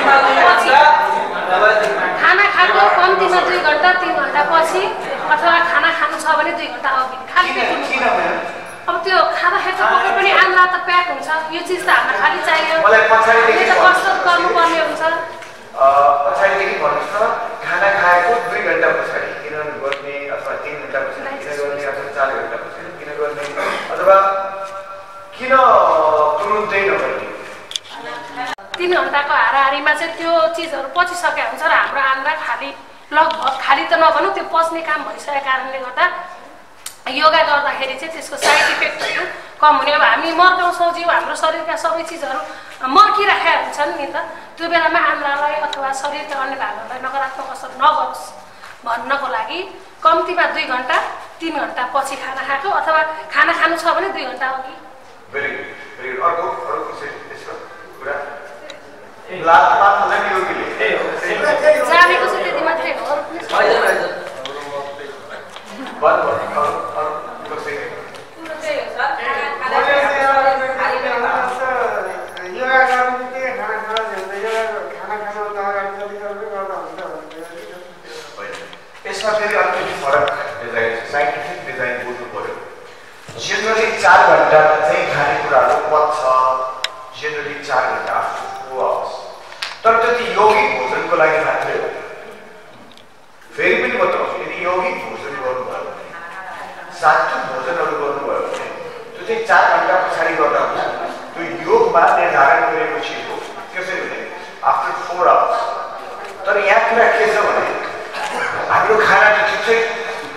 खाना खाएको कम्तीमा 2 घण्टा 3 घण्टा पछि अथवा खाना खानु छ भने 2 घण्टा अघि खाली पेट अब त्यो खाँदाखेरि त पक्कै पनि आन्ला त प्याक हुन्छ यो चिज त हामीलाई खाली चाहियो
मलाई पछाडिदेखि
कसरत गर्नुपर्ने हुन्छ
पछाडिदेखि भन्नुहोस् न खाना खाएको 2 घण्टा पछाडि किन गर्ने अथवा 3 घण्टा पछाडि किन गर्ने अथवा 4 घण्टा पछाडि किन गर्ने अथवा किन तुरुन्तै नगर्ने
3 घण्टाको हाराहारीमा चाहिँ त्यो चिजहरू पचिसकेका हुन्छ र हाम्रो आन्द्रा खाली लगभग खाली त नभनौँ त्यो पच्ने काम भइसकेको कारणले गर्दा योगा गर्दाखेरि चाहिँ त्यसको साइड इफेक्टहरू कम हुने अब हामी मर्काउँछौँ जिउ हाम्रो शरीरका सबै चिजहरू मर्किराखेका हुन्छन् नि त त्यो बेलामा आन्द्रालाई अथवा शरीरका अन्य भागहरूलाई नकारात्मक असर नगरोस् भन्नको लागि कम्तीमा 2 घण्टा 3 घण्टा पछि खाना खाएको अथवा खाना खानु छ भने 2 घण्टा अघि
भेरी गुड अर्को त्यसको कुरा जानेको
चाहिँ त्यति मात्रै हो
यसमा फेरि अलिकति फरक डिजाइन साइन्टिफिक डिजाइन बुझ्नु पर्यो जेनरली 4 घण्टा चाहिँ खानेकुराहरू पच्छ जेनरली 4 घण्टा आफ्टर 2 आवर्स तर त्यति यौगिक भोजनको लागि मात्रै हो फेरि पनि बताउँछु यदि यौगिक भोजन गर्नुभयो भने सात्विक भोजनहरू गर्नुभयो भने त्यो चाहिँ 4 घण्टा पछाडि गर्दा हुन्छ त्यो योगमा निर्धारण गरेको चिज हो त्यसरी भने आफ्टर 4 आवर्स तर यहाँ कुरा के छ भने हाम्रो खाना त ठिक छ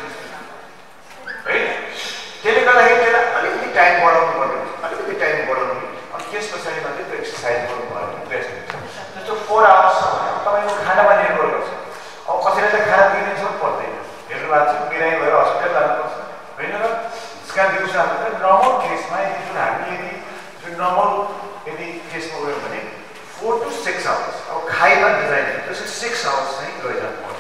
है त्यसले गर्दाखेरि त्यसलाई अलिकति टाइम बढाउनु पर्ने हुन्छ अलिकति टाइम बढाउनु अनि त्यस पछाडि मात्रै त्यो एक्सर्साइज गर्नुभयो भने बेस्ट हुन्छ जस्तो 4 आवर्स छ भने तपाईँको खानामा निर्भर गर्छ अब कसैलाई त खाना दिने जरुरत पर्दैन हेर्नु भएको छ बिरामी भएर हस्पिटल लानुपर्छ होइन र त्यसका दिउँसो हाम्रो नर्मल केसमा जुन हामी जुन नर्मल यदि केसमा गयो भने 4 to 6 आवर्स अब खाइमा डिजाइन त्यसो 6 आवर्स चाहिँ लैजानु पर्छ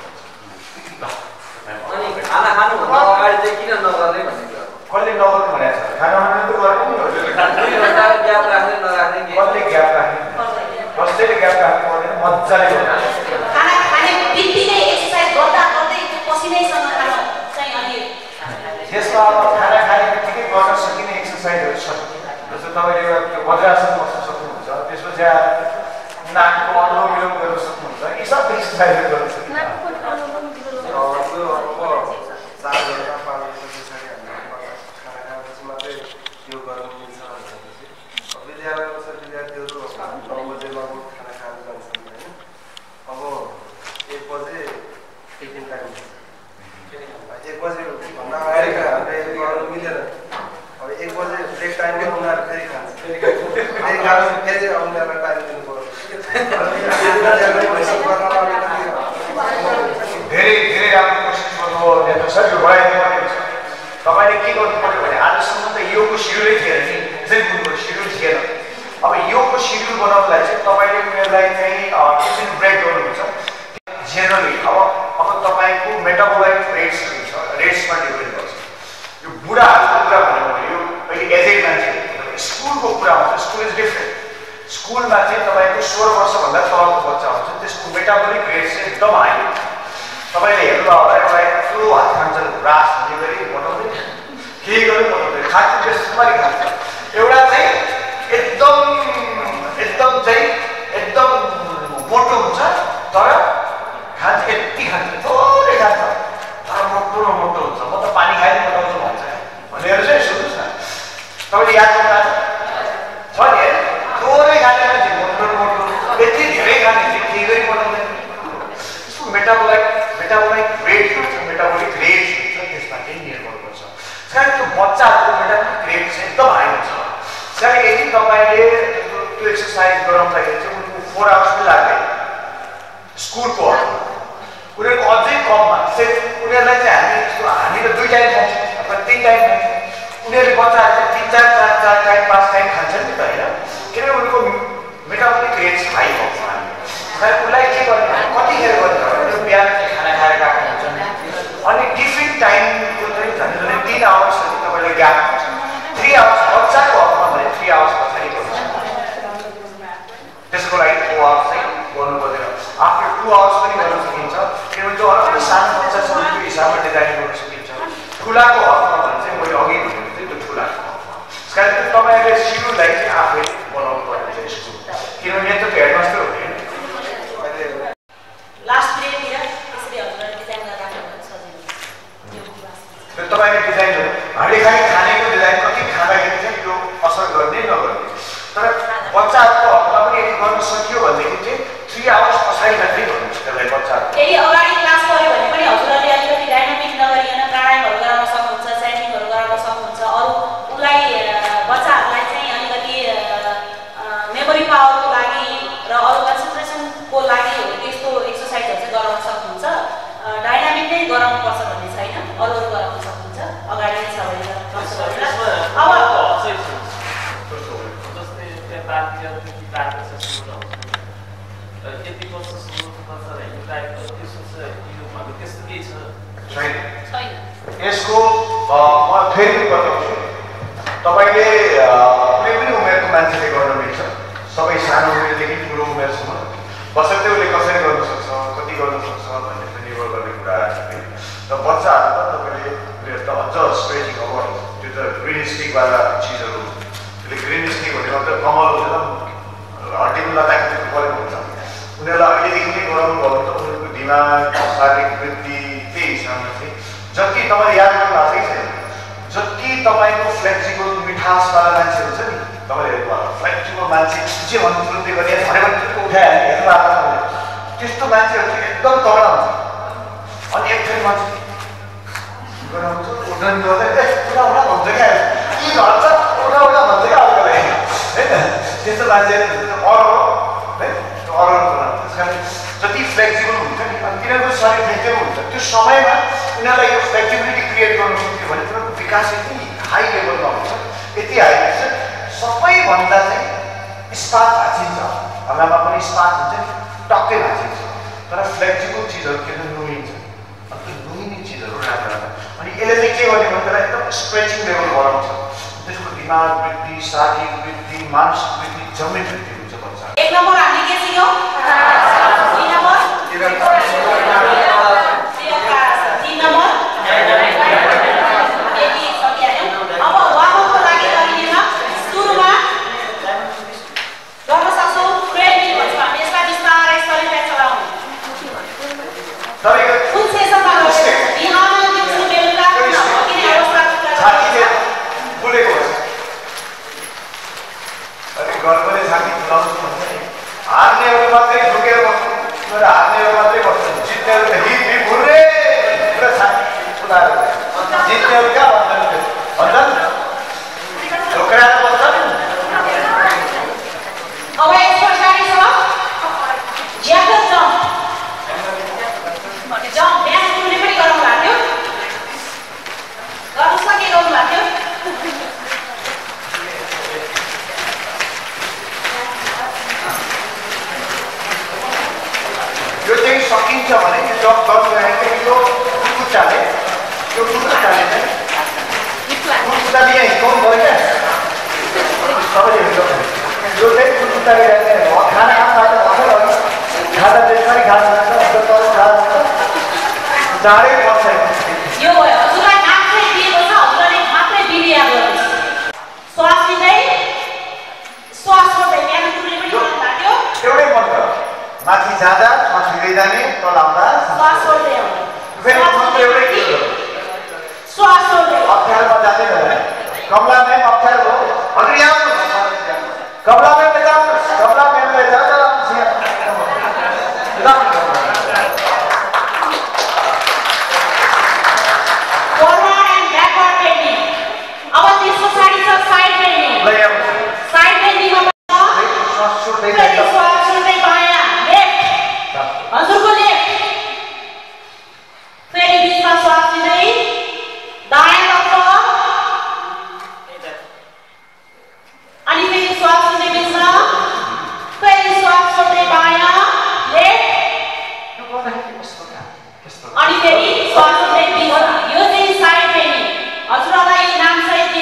अनि खाना खानुभन्दा अगाडि चाहिँ किन नगर्ने भन्ने कुरा
कसले नगर्नु भनेको छ खाना खानु त गर्नु नि हो
2 घण्टा ग्याप राख्ने नराख्ने
कसले ग्याप राख्ने कसैले ग्याप राख्नु पर्दैन मजाले गर्नु
खाना खाने बित्तिकै एक्सर्साइज गर्दा गर्दै पसिनैसँग खानु चाहिँ अनि
त्यसमा अब खाना खाने बित्तिकै गर्न सकिने एक्सर्साइजहरू छ जस्तो तपाईँले एउटा वज्रासन बस्न सक्नुहुन्छ त्यसपछि नाकको अनुलोम विलोम गर्न सक्नुहुन्छ यी सब एक्सर्साइजहरू गर्न सकिन्छ धेरै राम्रो कोसिस गर्नुभयो नेता सर यो बढाइदिनु पर्ने हुन्छ तपाईँले के गर्नु पर्यो भने आजसम्म त योगको सिड्युलै थिएन नि चाहिँ बुझ्नु सिड्युल थिएन अब योगको सिड्युल बनाउनलाई चाहिँ तपाईँले उनीहरूलाई चाहिँ एकछिन ब्रेक गर्नुहुन्छ जेनरली अब तपाईँको मेटाबोलाइट रेट्सहरू छ रेट्समा डिपेन्ड गर्छ यो बुढाहरूको कुरा भन्यो भने यो अहिले एजेड मान्छे स्कुलको कुरा हुन्छ स्कुल इज डिफ्रेन्ट स्कुलमा चाहिँ तपाईँको 16 वर्षभन्दा तलको बच्चा हुन्छ त्यसको मेटाबोलिक रेट चाहिँ एकदम हाई हुन्छ तपाईँले हेर्नुभयो होला एउटा यत्रो हात खान्छ रास हुने गरी बनाउँदै केही गरी बनाउँदै खान्छ त्यसरी खान्छ एउटा चाहिँ एकदम मोटो हुन्छ तर खान्छ यति खान्छ थोरै खान्छ तर मोटो हुन्छ म त पानी खाएर बताउँछु भन्छ भनेर चाहिँ सुन्नुहोस् न तपाईँले याद गर्नु छ नि होइन थोरै खाने मान्छे मोटो यति धेरै खाने चाहिँ केही गरी बनाउँदैन त्यसको मेटाबोलिक रेट हुन्छ मेटाबोलिक रेट हुन्छ त्यसमा चाहिँ निर्भर गर्छ कारण त्यो बच्चाहरूको मेटाबोलिक रेट चाहिँ एकदम हाई हुन्छ कारण यदि तपाईँले त्यो एक्सर्साइज गराउँदाखेरि चाहिँ उनीहरूको 4 आवर्स पनि लाग्दैन स्कुलको उनीहरूको अझै कममा उनीहरूलाई चाहिँ हामी त 2 टाइम खान्छौँ अथवा 3 टाइम खान्छौँ उनीहरूले बच्चाहरू चाहिँ 3, 4, 5 टाइम खान्छन् नि त होइन किनभने उनीहरूको ग्याप हुन्छ 3 आवर्स बच्चाको हकमा भने 3 आवर्स पछाडि गर्नु त्यसको लागि 2 आवर्स चाहिँ गर्नु पर्दैन आफ्टर 2 आवर्स पनि गर्न सकिन्छ किनभने त्यो अलग सानो बच्चा छ त्यो हिसाबमा डिजाइन गर्न सकिन्छ ठुलाको हकमा भने चाहिँ मैले अघि भनेको थिएँ त्यो ठुलाको त्यसकारण तपाईँहरूले सिड्युललाई चाहिँ आफैले बनाउनु पर्ने छ स्कुल किनभने यहाँ त हेडमास्टर हो नि
लास्ट पिरियडतिर त्यसरी हजुरले डिजाइन गरेर राख्नु सजिलो
तपाईँले डिजाइन हाँडी खानेको डिजाइन कति खाँदाखेरि चाहिँ यो असर गर्ने नगर्ने तर बच्चाहरूको हकमा पनि यदि गर्न सकियो भनेदेखि चाहिँ 3 आवर्स पछाडि मात्रै गर्नुहुन्छ त्यसलाई बच्चाहरू
यदि अगाडि क्लास गर्यो भने पनि हजुरहरूले अलिकति डाइनामिक नगरिकन प्राणायामहरू गराउन सक्नुहुन्छ च्यान्टिङहरू गराउन सक्नुहुन्छ अरू उसलाई बच्चाहरूलाई चाहिँ अलिकति मेमोरी पावरको लागि र अरू कन्सन्ट्रेसनको लागि त्यस्तो एक्सर्साइजहरू चाहिँ गराउन सक्नुहुन्छ डाइनामिक नै गराउनुपर्छ भन्ने छैन अरू गराउन सक्नुहुन्छ अगाडि नै छ भने अब
यसको म फेरि बताउँछु तपाईँले कुनै पनि उमेरको मान्छेले गर्न मिल्छ सबै सानो उमेरदेखि ठुलो उमेरसम्म बसन्ते उसले कसरी गर्न सक्छ कति गर्न सक्छ भन्ने चाहिँ निर्भर गर्ने कुरा छ र बच्चाहरू त तपाईँले त अझ स्ट्रेचिङ अब त्यो त ग्रिन स्टिकवाला चिजहरू त्यसले ग्रिन स्टिक भनेको त कमल हुन्छ हड्डीमा लगाएको परेको हुन्छ उनीहरूलाई अहिलेदेखि नै गराउनु भयो भने त उनीहरूको दिमाग शारीरिक वृद्धि त्यही हिसाबमा चाहिँ जति तपाईँले याद गर्नु आएकै छैन जति तपाईँको फ्लेक्सिबल मिठासवाला मान्छे हुन्छ नि तपाईँले फ्लेक्सिबल मान्छे जे भन्नु तुरुन्तै गर्ने भनेको उठाइहाल्ने हेर्नु आएको त्यस्तो मान्छेहरू चाहिँ एकदम तगडा हुन्छ अनि एकचोटि मान्छे गराउँछ उठ्न गर्दै उठा उठा भन्छ क्या के भन्छ उठा उठा भन्छ क्या अर्कोलाई होइन त्यस्तो मान्छेहरू अरू है अरू त्यस कारण जति फ्लेक्सिबल हुन्छ नि अनि तिनीहरूको शरीर फ्लेक्सिबल हुन्छ त्यो समयमा उनीहरूलाई यो फ्लेक्सिबिलिटी क्रिएट गर्नु सक्यो भने तिनीहरूको विकास यति हाई लेभलमा हुन्छ यति हाई हुन्छ सबैभन्दा चाहिँ इस्पात भाँचिन्छ हल्लामा पनि इस्पात हुन्छ नि टक्कै भाँचिन्छ तर फ्लेक्सिबल चिजहरू के त नुनिन्छ अन्त नुनिने चिजहरू राम्रो अनि यसले चाहिँ के गर्ने भने त्यसलाई एकदम स्ट्रेचिङ लेभल गराउँछ त्यसको दिमाग वृद्धि शारीरिक वृद्धि मानसिक वृद्धि जम्मै वृद्धि हुन्छ बच्चा
1 नम्बर हामीले के सिक्यौँ 2 नम्बर 3 नम्बर यदि सकिहाल्यौँ अब वार्मअपको लागि गरिदिएमा सुरुमा गर्न सक्छौँ ट्रेडमिल भन्छ हामी यसलाई बिस्तारै शरीरलाई चलाउनु कुन सेसनमा गर्छौँ बिहान दिउँसो बेलुका किन अवस्था
छातीले फुलेको हुन्छ अनि घरकोले छाती फुलाउँछु भन्छ नि हार्नेहरू मात्रै झुकेर बस्नु तर हार्नेहरू मात्रै बस्नु जित्नेहरू त हिप हिप हुर्रे र छाती फुलाएर जित्नेहरू कहाँ भन्छन् ढोक्राएर बस्छन्
अब यसको अगाडि छ ज्याकेट जम्प बिहान कुनै पनि गराउनु लाग्यो गर्नुहोस् न के गर्नु लाग्यो
यो चाहिँ सकिन्छ भने यो जब गरिरहेको यो खुट्टाले चाहिँ खुट्टाले यहाँ हिर्काउनु पऱ्यो क्या सबैले हिर्काउनु यो चाहिँ खुट्टाले खाना खाँदा खाँदा त्यसरी खानु जाडै पर्छ
यो भयो हजुरलाई मात्रै दिएको छ हजुरले मात्रै बिरिया गर्नुहोस् श्वास लिँदै श्वास छोड्दै बिहान कुनै पनि गर्नु लाग्यो
एउटै मन्त्र माथि जाँदा श्वास लिँदै जाने तल आउँदा
श्वास छोड्दै आउनु
फेरि मन्त्र एउटै के हो
श्वास छोड्दै
अप्ठ्यारोमा जाँदै गयो कमला म्याम अप्ठ्यारो हो हजुर यहाँ कमला म्यामले जानुहोस् कमला म्यामले जाँदा
फरवर्ड एन्ड ब्याकवर्ड बेन्डिङ अब त्यसको पछाडि छ साइड बेन्डिङ साइड बेन्डिङमा
श्वास छोड्दै
श्वास छोड्दै बायाँ लेफ्ट हजुरको लेफ्ट फेरि बिचमा श्वास लिँदै दायाँ तर्फ अनि फेरि श्वास लिँदै बिचमा फेरि श्वास छोड्दै बायाँ लेफ्ट अनि फेरि श्वास लिँदै बिचमा यो चाहिँ साइड बेन्डिङ हजुरलाई नाम सहित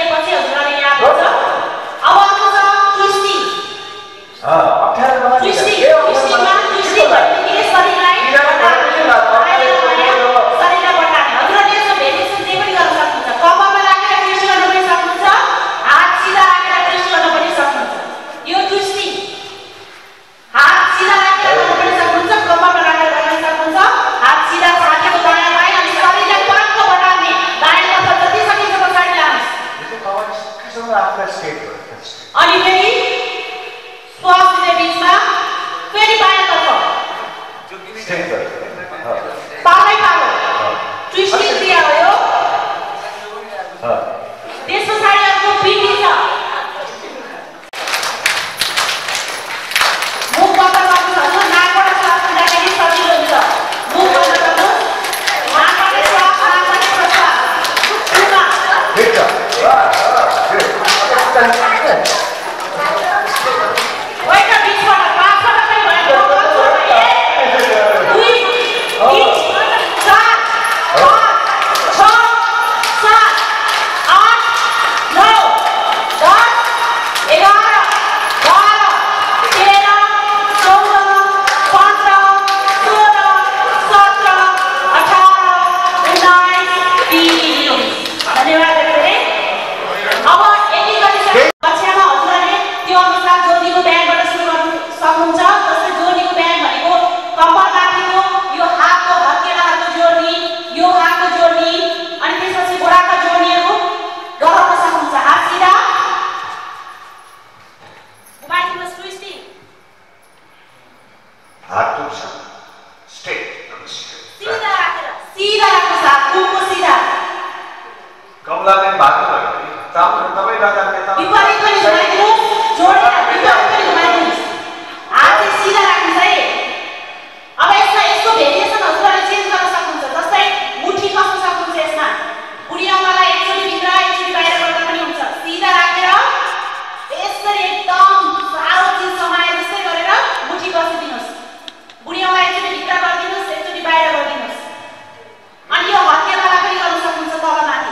हात दुख्छ स्ट्रेट
सीधा राख्नुहोस् हात कुमको सीधा
कमलाले भाग्नु भयो नि तपाईँ नजान्ने त
विपरीत पनि घुमाइदिनुहोस् जोडेर विपरीत पनि घुमाइदिनुहोस् हात चाहिँ सीधा राख्नुहोस् है अब यसमा यसको भेरिएसन हजुरहरूले चेन्ज गर्न सक्नुहुन्छ जस्तै मुठी कस्न सक्नुहुन्छ यसमा बुढी अङ्गालाई एकचोटि भित्र एकचोटि बाहिर गर्दा पनि हुन्छ सीधा राखेर यसरी एकदम सारो चिज समाए जस्तै गरेर मुठी कसिदिनुहोस् बुढी अङ्गा एकचोटि भित्र गरिदिनुहोस् एकचोटि बाहिर गरिदिनुहोस् अनि यो हत्केलालाई पनि गर्न सक्नुहुन्छ तल माथि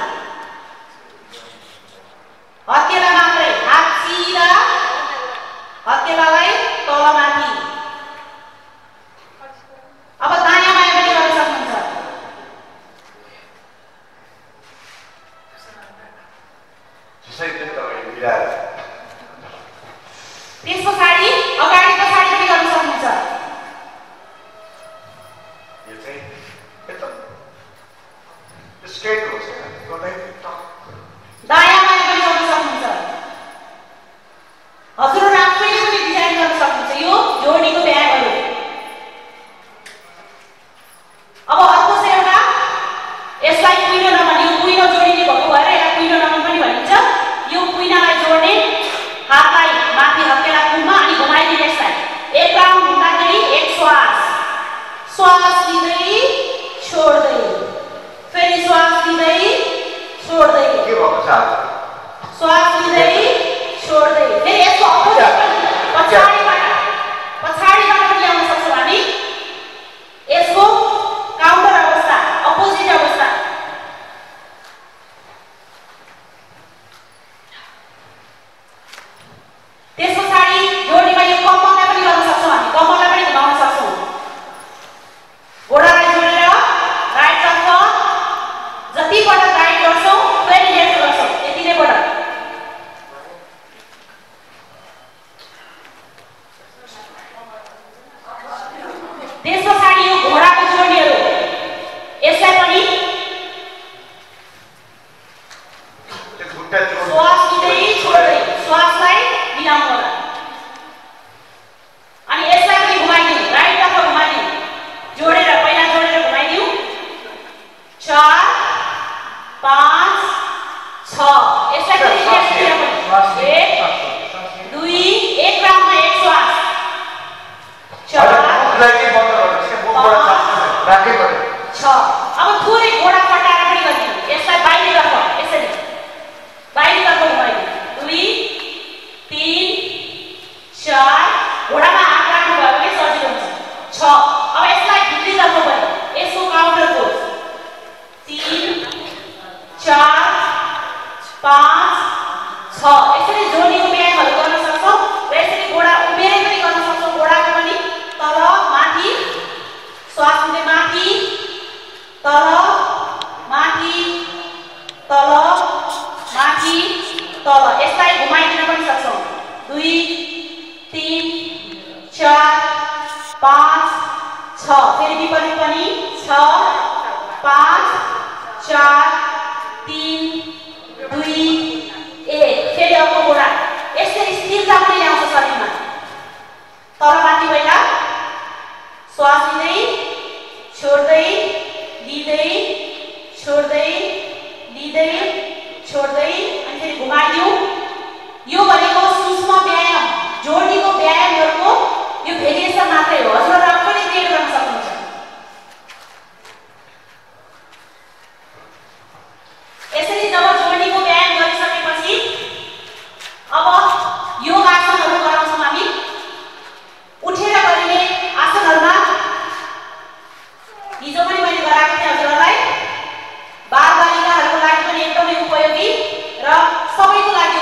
हत्केला मात्रै हात सीधा हत्केलालाई तल माथि अब दायाँ बायाँ पनि गर्न सक्नुहुन्छ त्यस पछाडि अगाडि पछाडि पनि गर्न सक्नुहुन्छ दायाँ बायाँ पनि गर्न सक्नुहुन्छ हजुरहरू आफैले पनि डिजाइन गर्न सक्नुहुन्छ यो जोडीको व्यायामहरू अब अर्को चाहिँ एउटा यसलाई कुइनो नमन यो कुइनो जोडिने भएको भएर यसलाई कुइनो नमन पनि भनिन्छ यो कुइनालाई जोड्ने हातलाई माथि हत्केला कुममा अनि घुमाइदिने यसलाई एक राउन्ड घुम्दाखेरि एक श्वास लिँदै छोड्दै फेरि श्वास लिँदै छोड्दै श्वास लिँदै छोड्दै फेरि यसको अपोजिट पछाडिबाट पनि ल्याउन सक्छौँ हामी यसको काउन्टर अवस्था अपोजिट अवस्था त्यस पछाडि जोडीमा यो कम्मरलाई पनि गर्न सक्छौँ हामी कम्मरलाई पनि घुमाउन सक्छौँ घोडालाई जोडेर राइटतर्फ जति पटक राइट गर्छौँ फेरि लेफ्ट गर्छौँ यति नै पटक त्यस पछाडि यो घोडाको जोडीहरू यसलाई पनि श्वास लिँदै छोड्दै श्वासलाई मिलाउनु होला अनि यसलाई पनि घुमाइदिउँ राइटतर्फ घुमाइदिउँ जोडेर पहिला जोडेर घुमाइदिउँ 4 5 6 यसलाई पनि लेफ्टतिर पनि 1 2 एक राउन्डमा एक श्वास 4 अब थोरै घोडा फटाएर पनि गरिदिउँ यसलाई बाहिरतर्फ यसरी बाहिरतर्फ घुमाइदिउँ 2 3 4 घोडामा हात राख्नुभयो भने सजिलो हुन्छ 6 अब यसलाई भित्रीतर्फ पनि यसको काउन्टर पोज 3 4 5 6 यसरी जोडीको व्यायामहरू गर्न सक्छौँ र यसरी घोडा उभिएर पनि गर्न सक्छौँ घोडाको पनि तल माथि श्वास लिँदै माथि तल माथि तल माथि तल यसलाई घुमाइदिन पनि सक्छौँ 2 3 4 5 6 फेरि विपरीत पनि 6 5 4 3 2 1 फेरि अर्को घोडा यसरी स्थिरता पनि ल्याउँछ शरीरमा तल माथि पहिला श्वास लिँदै छोड्दै लिँदै छोड्दै लिँदै छोड्दै अनि फेरि घुमाइदिउँ यो भनेको सूक्ष्म व्यायाम जोडीको व्यायामहरूको यो भेरिएसन मात्रै हो हजुरहरू आफैले क्रिएट गर्न सक्नुहुन्छ यसरी जब जोडीको व्यायाम गरिसकेपछि अब योग आसनहरू गराउँछौँ हामी उठेर गरिने आसनहरूमा हिजो पनि मैले गराएको थिएँ हजुरहरूलाई बालबालिकाहरूको लागि पनि एकदमै उपयोगी र सबैको लागि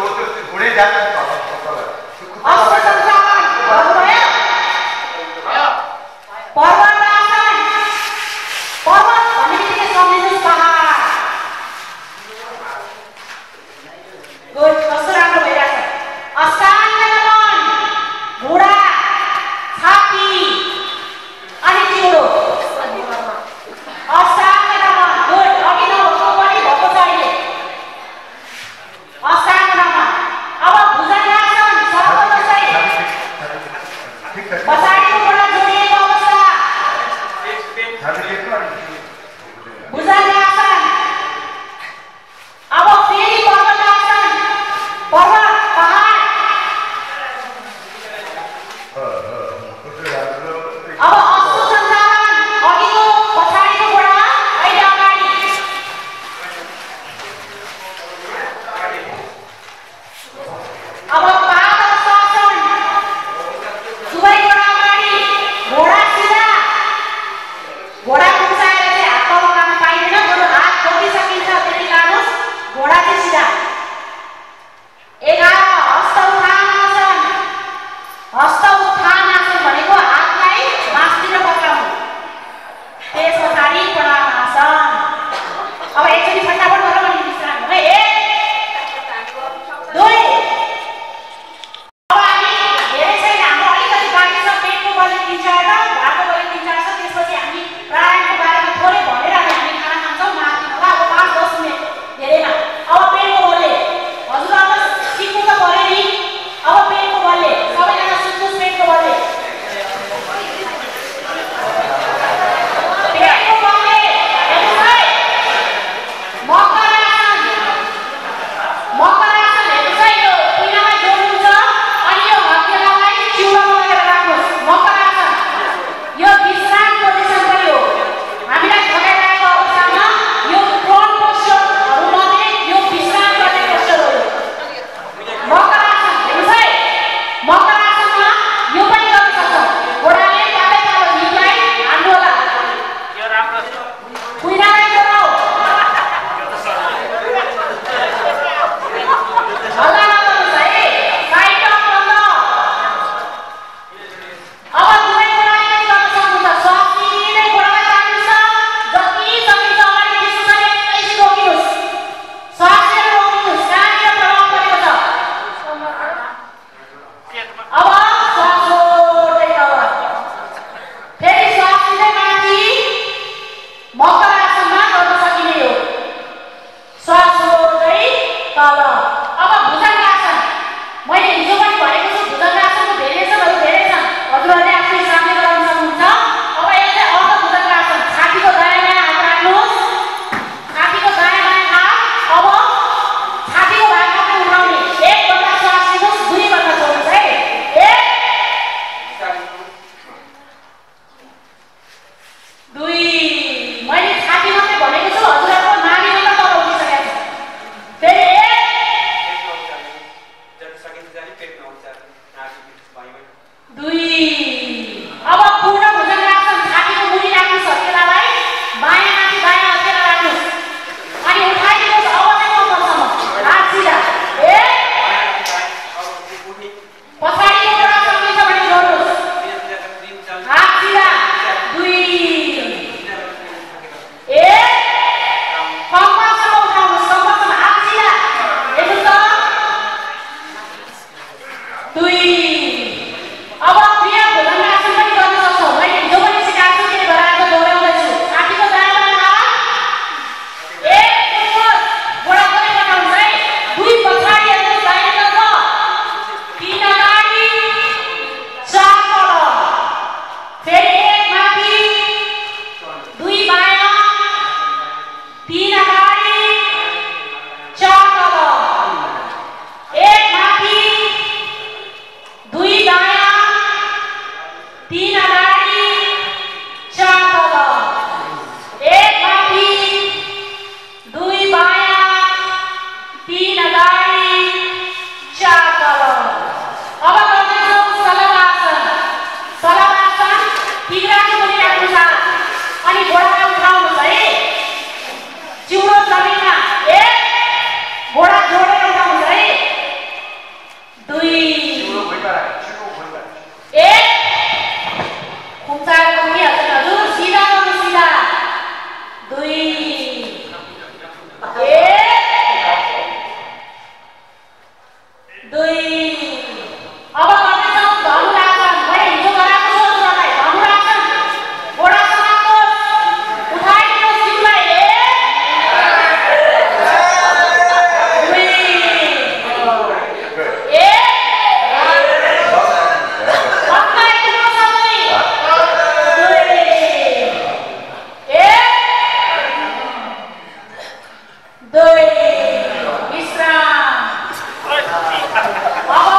घुँडै जान्छ नि
अस्त सञ्चालन गर्नुभयो पर्वतासन पर्वत भन्ने बित्तिकै सम्झिनुहोस् पहाड गुड कस्तो राम्रो भइरहेछ अष्टाङ्ग नमन घुँडा छाती अनि चिउडो अष्टाङ्ग नमन गुड अघि नभएको पनि भएको छ अहिले अष्टाङ्ग नमन अब भुजङ्गासन सर्वोदय पछाडिको गोडा जोडिएको अवस्था भुजङ्गासन अब फेरि पर्वतासन पर्वत पहाड अब अस्त सञ्चालन अघिको पछाडिको गोडा अहिले अगाडि अब पादहस्तासन दुवै गोडा अगाडि घोडा सिधा घोडा उचाएर चाहिँ हात तल लगाउन पाइँदैन बरु हात जति सकिन्छ त्यति लानुहोस् घोडा चाहिँ सिधा 11 हस्त उत्थानासन हस्त उत्थानासन भनेको हातलाई मास्तिर पक्राउनु त्यस पछाडि प्रणामासन अब एकचोटि फटाफट गरेर भने विश्राम है 1 2 अब हामी धेरै छैन हाम्रो अलिकति बाँकी छ पेटको बलले 3-4 घाँको बलले 3-4 छ त्यसपछि हामी प्राणायामको बारेमा थोरै भनेर हामी खाना खान्छौँ माथिमा अब 5-10 मिनेट धेरैमा अब पेटको बलले हजुर अब सिक्नु त पर्यो नि अब पेटको बलले सबैजना सुन्नुहोस् पेटको बलले पेटको बलले हेर्नुहोस् है मकरासन हेर्नुहोस् है यो कुइनालाई जोड्नुहुन्छ अनि यो हत्केलालाई चिउरामा लगेर राख्नुहोस् मकरासन यो विश्राम पोजिसन पनि हो हामीलाई थकाइरहेको अवस्थामा यो प्रोन पोस्चरहरूमध्ये यो विश्राम गर्ने पोस्चर हो यो मकरासन हेर्नुहोस् है मकरासनमा यो पनि गर्न सक्छ घोडाले तालै तालो हिँडलाई हान्नु होला कुइनालाई जोडाऊ हल्ला नगर्नुहोस् है साइड अफ बन्द अब दुवै गोडाले पनि गर्न सक्नुहुन्छ सकिने गोडालाई तान्नुहोस् जति सकिन्छ अगाडि त्यसो गरी एकैछिन रोकिनुहोस् श्वासले रोकिनुहोस् कहाँनिर प्रभाव परेको छ अब श्वास छोड्दै तल फेरि श्वास लिँदै माथि मकरासनमा गर्न सकिने हो श्वास छोड्दै तल अब भुजङ्गासन मैले हिजो पनि भनेको छु भुजङ्गासनको भेरिएसनहरू धेरै छन् हजुरहरूले आफ्नो हिसाबले गराउन सक्नुहुन्छ अब यो चाहिँ अर्ध भुजङ्गासन छातीको दायाँ बायाँ हात राख्नुहोस् छातीको दायाँ बायाँ हात अब छातीको भाग मात्रै उठाउने 1 घन्टा श्वास लिनुहोस् 2 घन्टा छोड्नुहोस् है 1 2 मैले छाती मात्रै भनेको छु हजुरहरूको नानीभन्दा तल उठिसकेको छ फेरि 1
जति सकिन्छ जाने पेटमा उचाल्नु नाकी भयो
2 अब पूर्ण भुजङ्गासन छातीको मुनि राख्नुहोस् हत्केलालाई बायाँ माथि दायाँ हत्केला राख्नुहोस् अनि उठाइदिनुहोस् अब चाहिँ कम्मरसम्म हात सिधा 1 पछाडिको गोडा सकिन्छ भने जोड्नुहोस् हात सिधा 2 1 कम्मरसम्म उठाउनुहोस् कम्मरसम्म हात सिधा हेर्नुहोस् त 2 अब क्रिया Doi, Isra.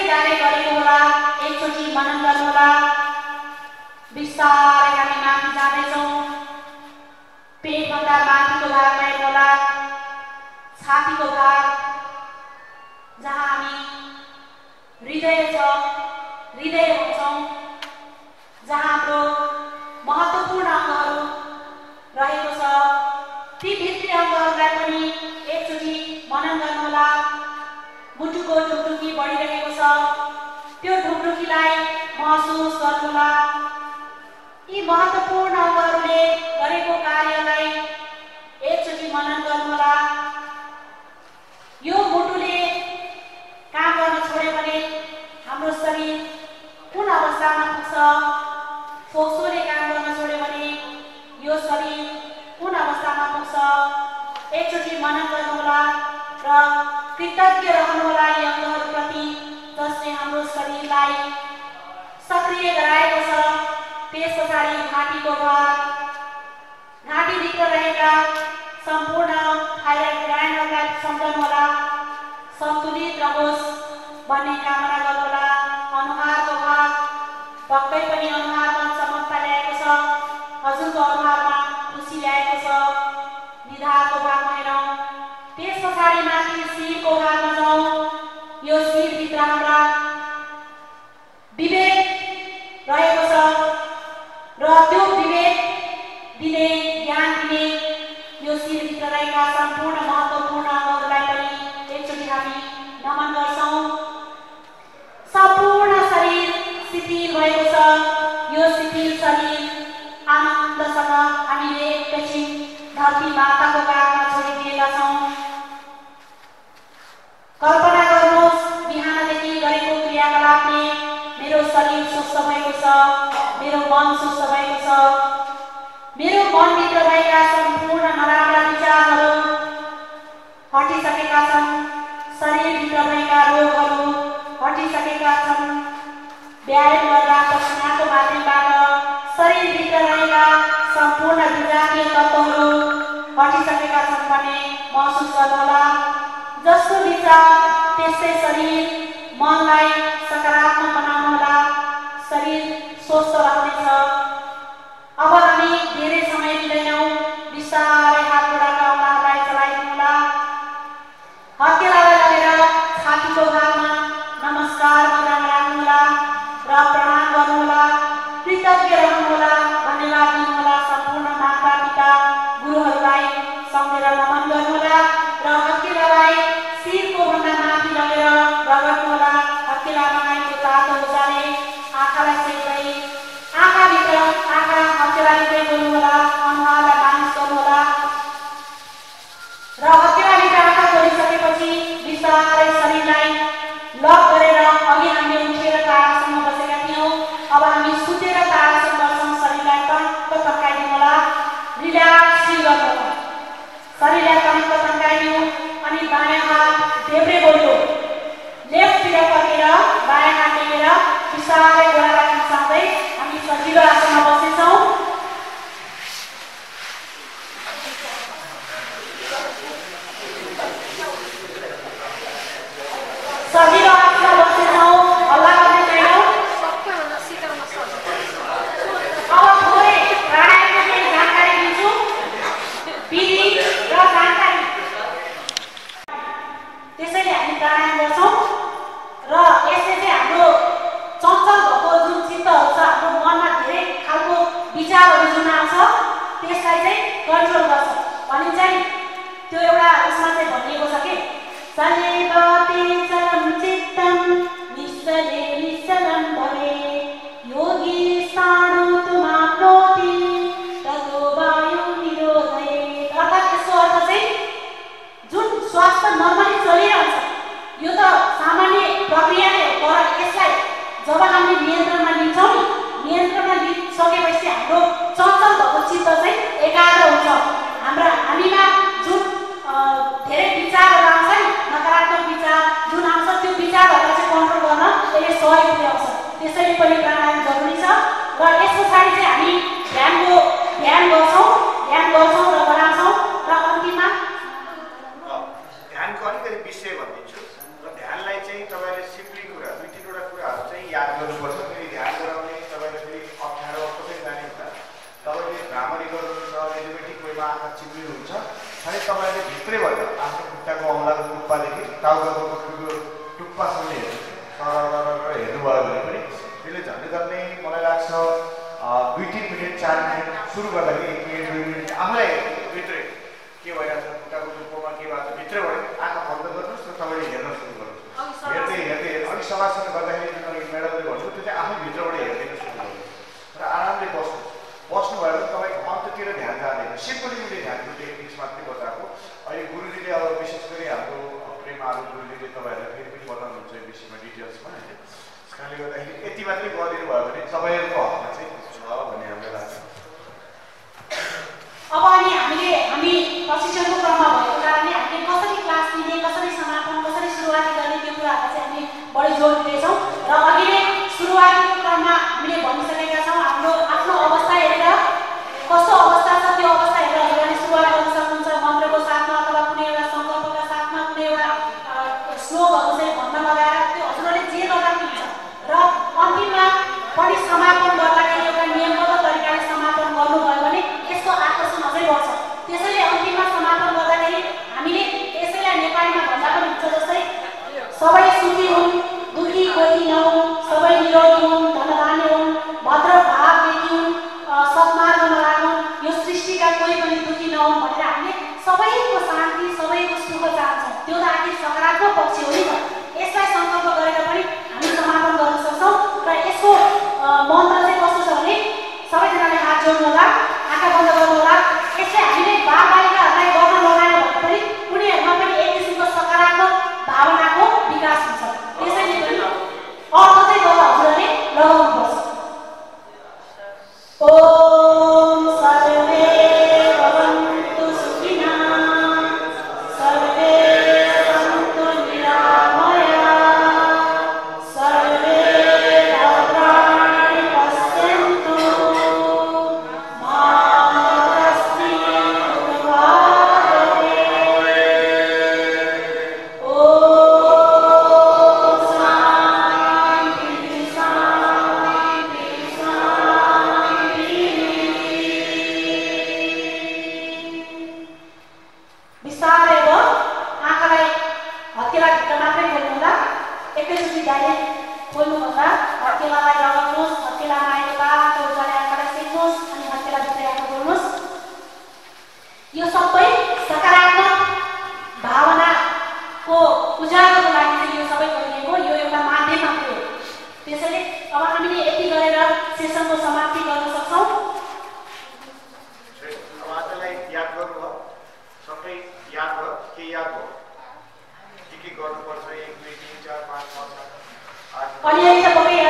जाने गरेको होला। एकचोटि मनन गर्नुहोला। बिस्तारै हामी माथि जाँदैछौँ। पेटभन्दा माथिको भागमा हेर्नुहोला, छातीको भाग जहाँ हामी हृदय छ, हृदय भन्छौँ, जहाँ हाम्रो महत्त्वपूर्ण अङ्गहरू रहेको छ, ती भित्री अङ्गहरूलाई पनि एकचोटि मनन गर्नुहोला। मुटुको ढुकढुकी बढिरहेको छ, त्यो ढुकढुकीलाई महसुस गर्नुहोला। यी महत्त्वपूर्ण अङ्गहरूले गरेको कार्यलाई एकचोटि मनन गर्नुहोला। यो मुटुले काम गर्न छोड्यो भने हाम्रो शरीर कुन अवस्थामा पुग्छ? फोक्सोले काम गर्न छोड्यो भने यो शरीर कुन अवस्थामा पुग्छ? एकचोटि मनन गर्नुहोला र कृतज्ञ रहनुहोला यी अङ्गहरूप्रति जसले हाम्रो शरीरलाई सक्रिय गराएको छ। त्यस पछाडि घाँटीको भाग, घाँटीभित्र रहेका सम्पूर्ण थाइरोइड ग्ल्यान्डहरूलाई सम्झनुहोला। सन्तुलित रहोस् भन्ने कामना गर्नुहोला। अनुहारको भाग पक्कै पनि अनुहारमा चमकता ल्याएको छ। हजुरको अनुहारमा खुसी ल्याएको छ। निधारको भागमा हेरौँ। त्यस पछाडि माथि शिरको भागमा जाउँ। यो शिरभित्र हाम्रा विवेक रहेको छ र त्यो विवेक दिने, ज्ञान दिने यो शिरभित्र रहेका सम्पूर्ण महत्त्वपूर्ण अङ्गहरूलाई पनि एकचोटि हामी नमन गर्छौँ। सम्पूर्ण शरीर शिथिल भएको छ। यो शिथिल शरीर आनन्दसँग हामीले एकैछिन धरती माताको काखमा छोडिदिएका छौँ। कल्पना गर्नुहोस्, बिहानदेखि गरेको क्रियाकलापले मेरो शरीर स्वस्थ भएको छ, मेरो मन स्वस्थ भएको छ, मेरो मनभित्र रहेका सम्पूर्ण नराम्रा विचारहरू हटिसकेका छन्, शरीरभित्र रहेका रोगहरू हटिसकेका छन्। व्यायाम गर्दा पसिनाको माध्यमबाट शरीरभित्र रहेका सम्पूर्ण विजातीय तत्त्वहरू हटिसकेका छन् भन्ने महसुस गर्नुहोला। जस्तो विचार त्यस्तै शरीर, मनलाई सकारात्मक बनाउनुहोला। शरीर स्वस्थ रहनेछ। अब हामी धेरै समय लिँदैनौँ। बिस्तारै हात गोडाका औँलाहरूलाई चलाइदिनुहोला। हत्केलालाई लगेर छातीको भागमा नमस्कार मुद्रामा राख्नुहोला र प्रणाम गर्नुहोला। कृतज्ञ रहनुहोला, धन्यवाद दिनुहोला। सम्पूर्ण माता पिता गुरुहरूलाई सम्झेर नमन गर्नुहोला र हत्केलालाई शिरको भन्दा माथि लगेर रगड्नुहोला। हत्केलामा आएको तातो ऊर्जाले आँखालाई सेक्दै, आँखाभित्र आँखा हत्केलाभित्रै बोल्नुहोला। अनुहारलाई मालिस गर्नुहोला र हत्केलाभित्र आँखा खोलिसकेपछि बिस्तारै शरीरलाई लक गरेर, अघि हामीले उठेर तारासनमा बसेका थियौँ, अब हामी सुतेर तारासन गर्छौँ। शरीरलाई टक्क तन्काइदिनुहोला। रिल्याक्स फिल गर्नुहोला। शरीरलाई टक्क तन्काइदिनु अनि दायाँ हात देब्रे बोल्यो, लेफ्टतिर फर्केर बायाँ हात टेकेर बिस्तारै गोडालाई खसाउँदै हामी सजिलो आसनमा बसेछौँ। सजिलो आसनमा बसेछौँ। हल्ला गर्ने छैनौँ। अब थोरै प्राणायामको केही जानकारी दिन्छु। विधि र जानकारी। त्यसैले हामी प्राणायाम गर्छौँ र यसले चाहिँ हाम्रो चञ्चल भएको जुन चित्तहरू छ, हाम्रो मनमा धेरै खालको विचारहरू जुन आउँछ त्यसलाई चाहिँ कन्ट्रोल गर्छ। भनिन्छ नि, त्यो एउटा उसमा चाहिँ भनिएको छ कि सलेवते चरम चित्तम निश्चले निश्चलं भवे योगी स्थाणु तुमाप्नोति ततो वायु निरोधये। अर्थात् यसको अर्थ चाहिँ जुन स्वास्थ्य नर्मली चलिरहन्छ, यो त सामान्य प्रक्रिया नै हो, तर यसलाई जब हामीले नियन्त्रणमा लिन्छौँ नि, नियन्त्रणमा लिइसकेपछि हाम्रो चञ्चल भएको चित्त चाहिँ एकाग्र हुन्छ। हामीमा जुन धेरै विचारहरू आउँछ नि, नकारात्मक विचार जुन आउँछ, त्यो विचारहरूलाई चाहिँ कन्ट्रोल गर्न यसले सहयोग पुर्याउँछ। त्यसैले पनि प्राणायाम जरुरी छ र यस पछाडि चाहिँ हामी ध्यान गर्छौँ र बनाउँछौँ र अन्तिममा
ध्यानको अलिकति विषय भनिदिन्छु। र ध्यानलाई चाहिँ तपाईँले सिम्पली कुरा, दुई तिन हेर्नुभयो भने पनि त्यसले झन्डै मलाई लाग्छ 2-3 मिनट 4 मिनट सुरु गर्दाखेरि 1 मिनट 2 मिनट आफूलाई भित्रै के भइरहेछ खुट्टाको जुप्पोमा के भएको छ भित्रैबाट आँखा बन्द गर्नुहोस् र तपाईँले हेर्न सुरु गर्नुहोस्। हेर्दै अलिक समाजसँग गर्दाखेरि जुन अघि म्याडमले भन्नुभयो त्यो चाहिँ आफै भित्रबाट हेर्दैन सुरु गर्नुहोस् र आरामले बस्नुभयो भने तपाईँको अन्ततिर ध्यान जाँदैन। सिम्पली ध्यानको टेक्निक्स मात्रै बताएको। अहिले गुरुजीले अब विशेष गरी हाम्रो प्रेम आलु गुरुजीले तपाईँहरूलाई फेरि पनि बताउनुहुन्छ यो विषयमा डिटेल्समा होइन। त्यस कारणले गर्दाखेरि यति मात्रै गरिदिनु भयो भने तपाईँहरूको हकमा चाहिँ छ भन्ने हामीलाई लाग्छ।
अब अनि हामी प्रशिक्षणको क्रममा भएको कारणले हामीले कसरी क्लास लिने, कसरी समापन, कसरी सुरुवाती गर्ने त्यो कुराहरूलाई चाहिँ हामी बढी जोड दिँदैछौँ र अघि नै सुरुवातीको क्रममा हामीले भनिसकेका छौँ हाम्रो आफ्नो अवस्था हेरेर कस्तो अवस्था छ त्यो अवस्था हेरेर हजुरहरूले सुरुवात गर्न सक्नुहुन्छ। मन्त्रको साथमा अथवा कुनै एउटा सङ्कल्पका साथमा कुनै एउटा श्लोकहरू चाहिँ भन्न लगाएर त्यो हजुरहरूले जे गर्दा पनि हुन्छ र अन्तिममा पनि समापन गर्दाखेरि एउटा नियमबद्ध तरिकाले समापन गर्नुभयो भने यसको आकर्षण अझै बढ्छ। त्यसैले अन्तिममा समापन गर्दाखेरि हामीले यसैलाई नेपालीमा भन्दा पनि हुन्छ जस्तै सबै सुखी हुन्, दुखी कोही नहुन्, सबै निरोगी हुन्, धनधान्य हुन्, भद्र भाव देखिउन्, सत्मार्गमा लागुन्, यो सृष्टिका कोही पनि दुखी नहुन् भनेर हामीले सबैको शान्ति, सबैको सुख चाहन्छौँ। त्यो त आखिर सकारात्मक पक्ष हो नि त। यसलाई सङ्कल्प गरेर पनि हामी समापन गर्न सक्छौँ र यसको मन्त्र चाहिँ कस्तो छ भने सबैजनाले हात जोड्नु होला, आँखा बन्द गर्नु होला। यसले हामीले बालबालिकाहरूलाई गर्न लगायो भने पनि उनीहरूमा पनि एक किसिमको सकारात्मक भावनाको विकास हुन्छ। त्यसैले पनि अर्थ चाहिँ गर्दा हजुरहरूले लगाउनुपर्छ। ओम सर्वे भवन्तु सुखिनः, सर्वे सन्तु निरामयाः, सर्वे भद्राणि पश्यन्तु, मा कश्चित् दुर्भाग्यते। ओम शान्ति शान्ति शान्ति। बिस्तारै अब आँखालाई हत्केलाभित्र मात्रै खोल्नु होला। एकैचोटि डाइरेक्ट खोल्नुभन्दा हत्केलालाई लगाउनुहोस्, हत्केलामा आएको तातो उजाले आँखालाई सेक्नुहोस् अनि हत्केलाभित्रै आँखा खोल्नुहोस्। यो सबै सकारात्मक भावनाको उजागरको लागि चाहिँ यो सबै गरिएको यो एउटा माध्यम मात्रै हो। त्यसैले अब हामीले यति गरेर सेसनको समाप्ति गर्न सक्छौँ।
अब आजलाई याद गर्नुभयो, सबै याद भयो, के याद भयो, के गर्नुपर्छ, 1 2 3 4 5 6 7 8
अलिअलि त पक्कै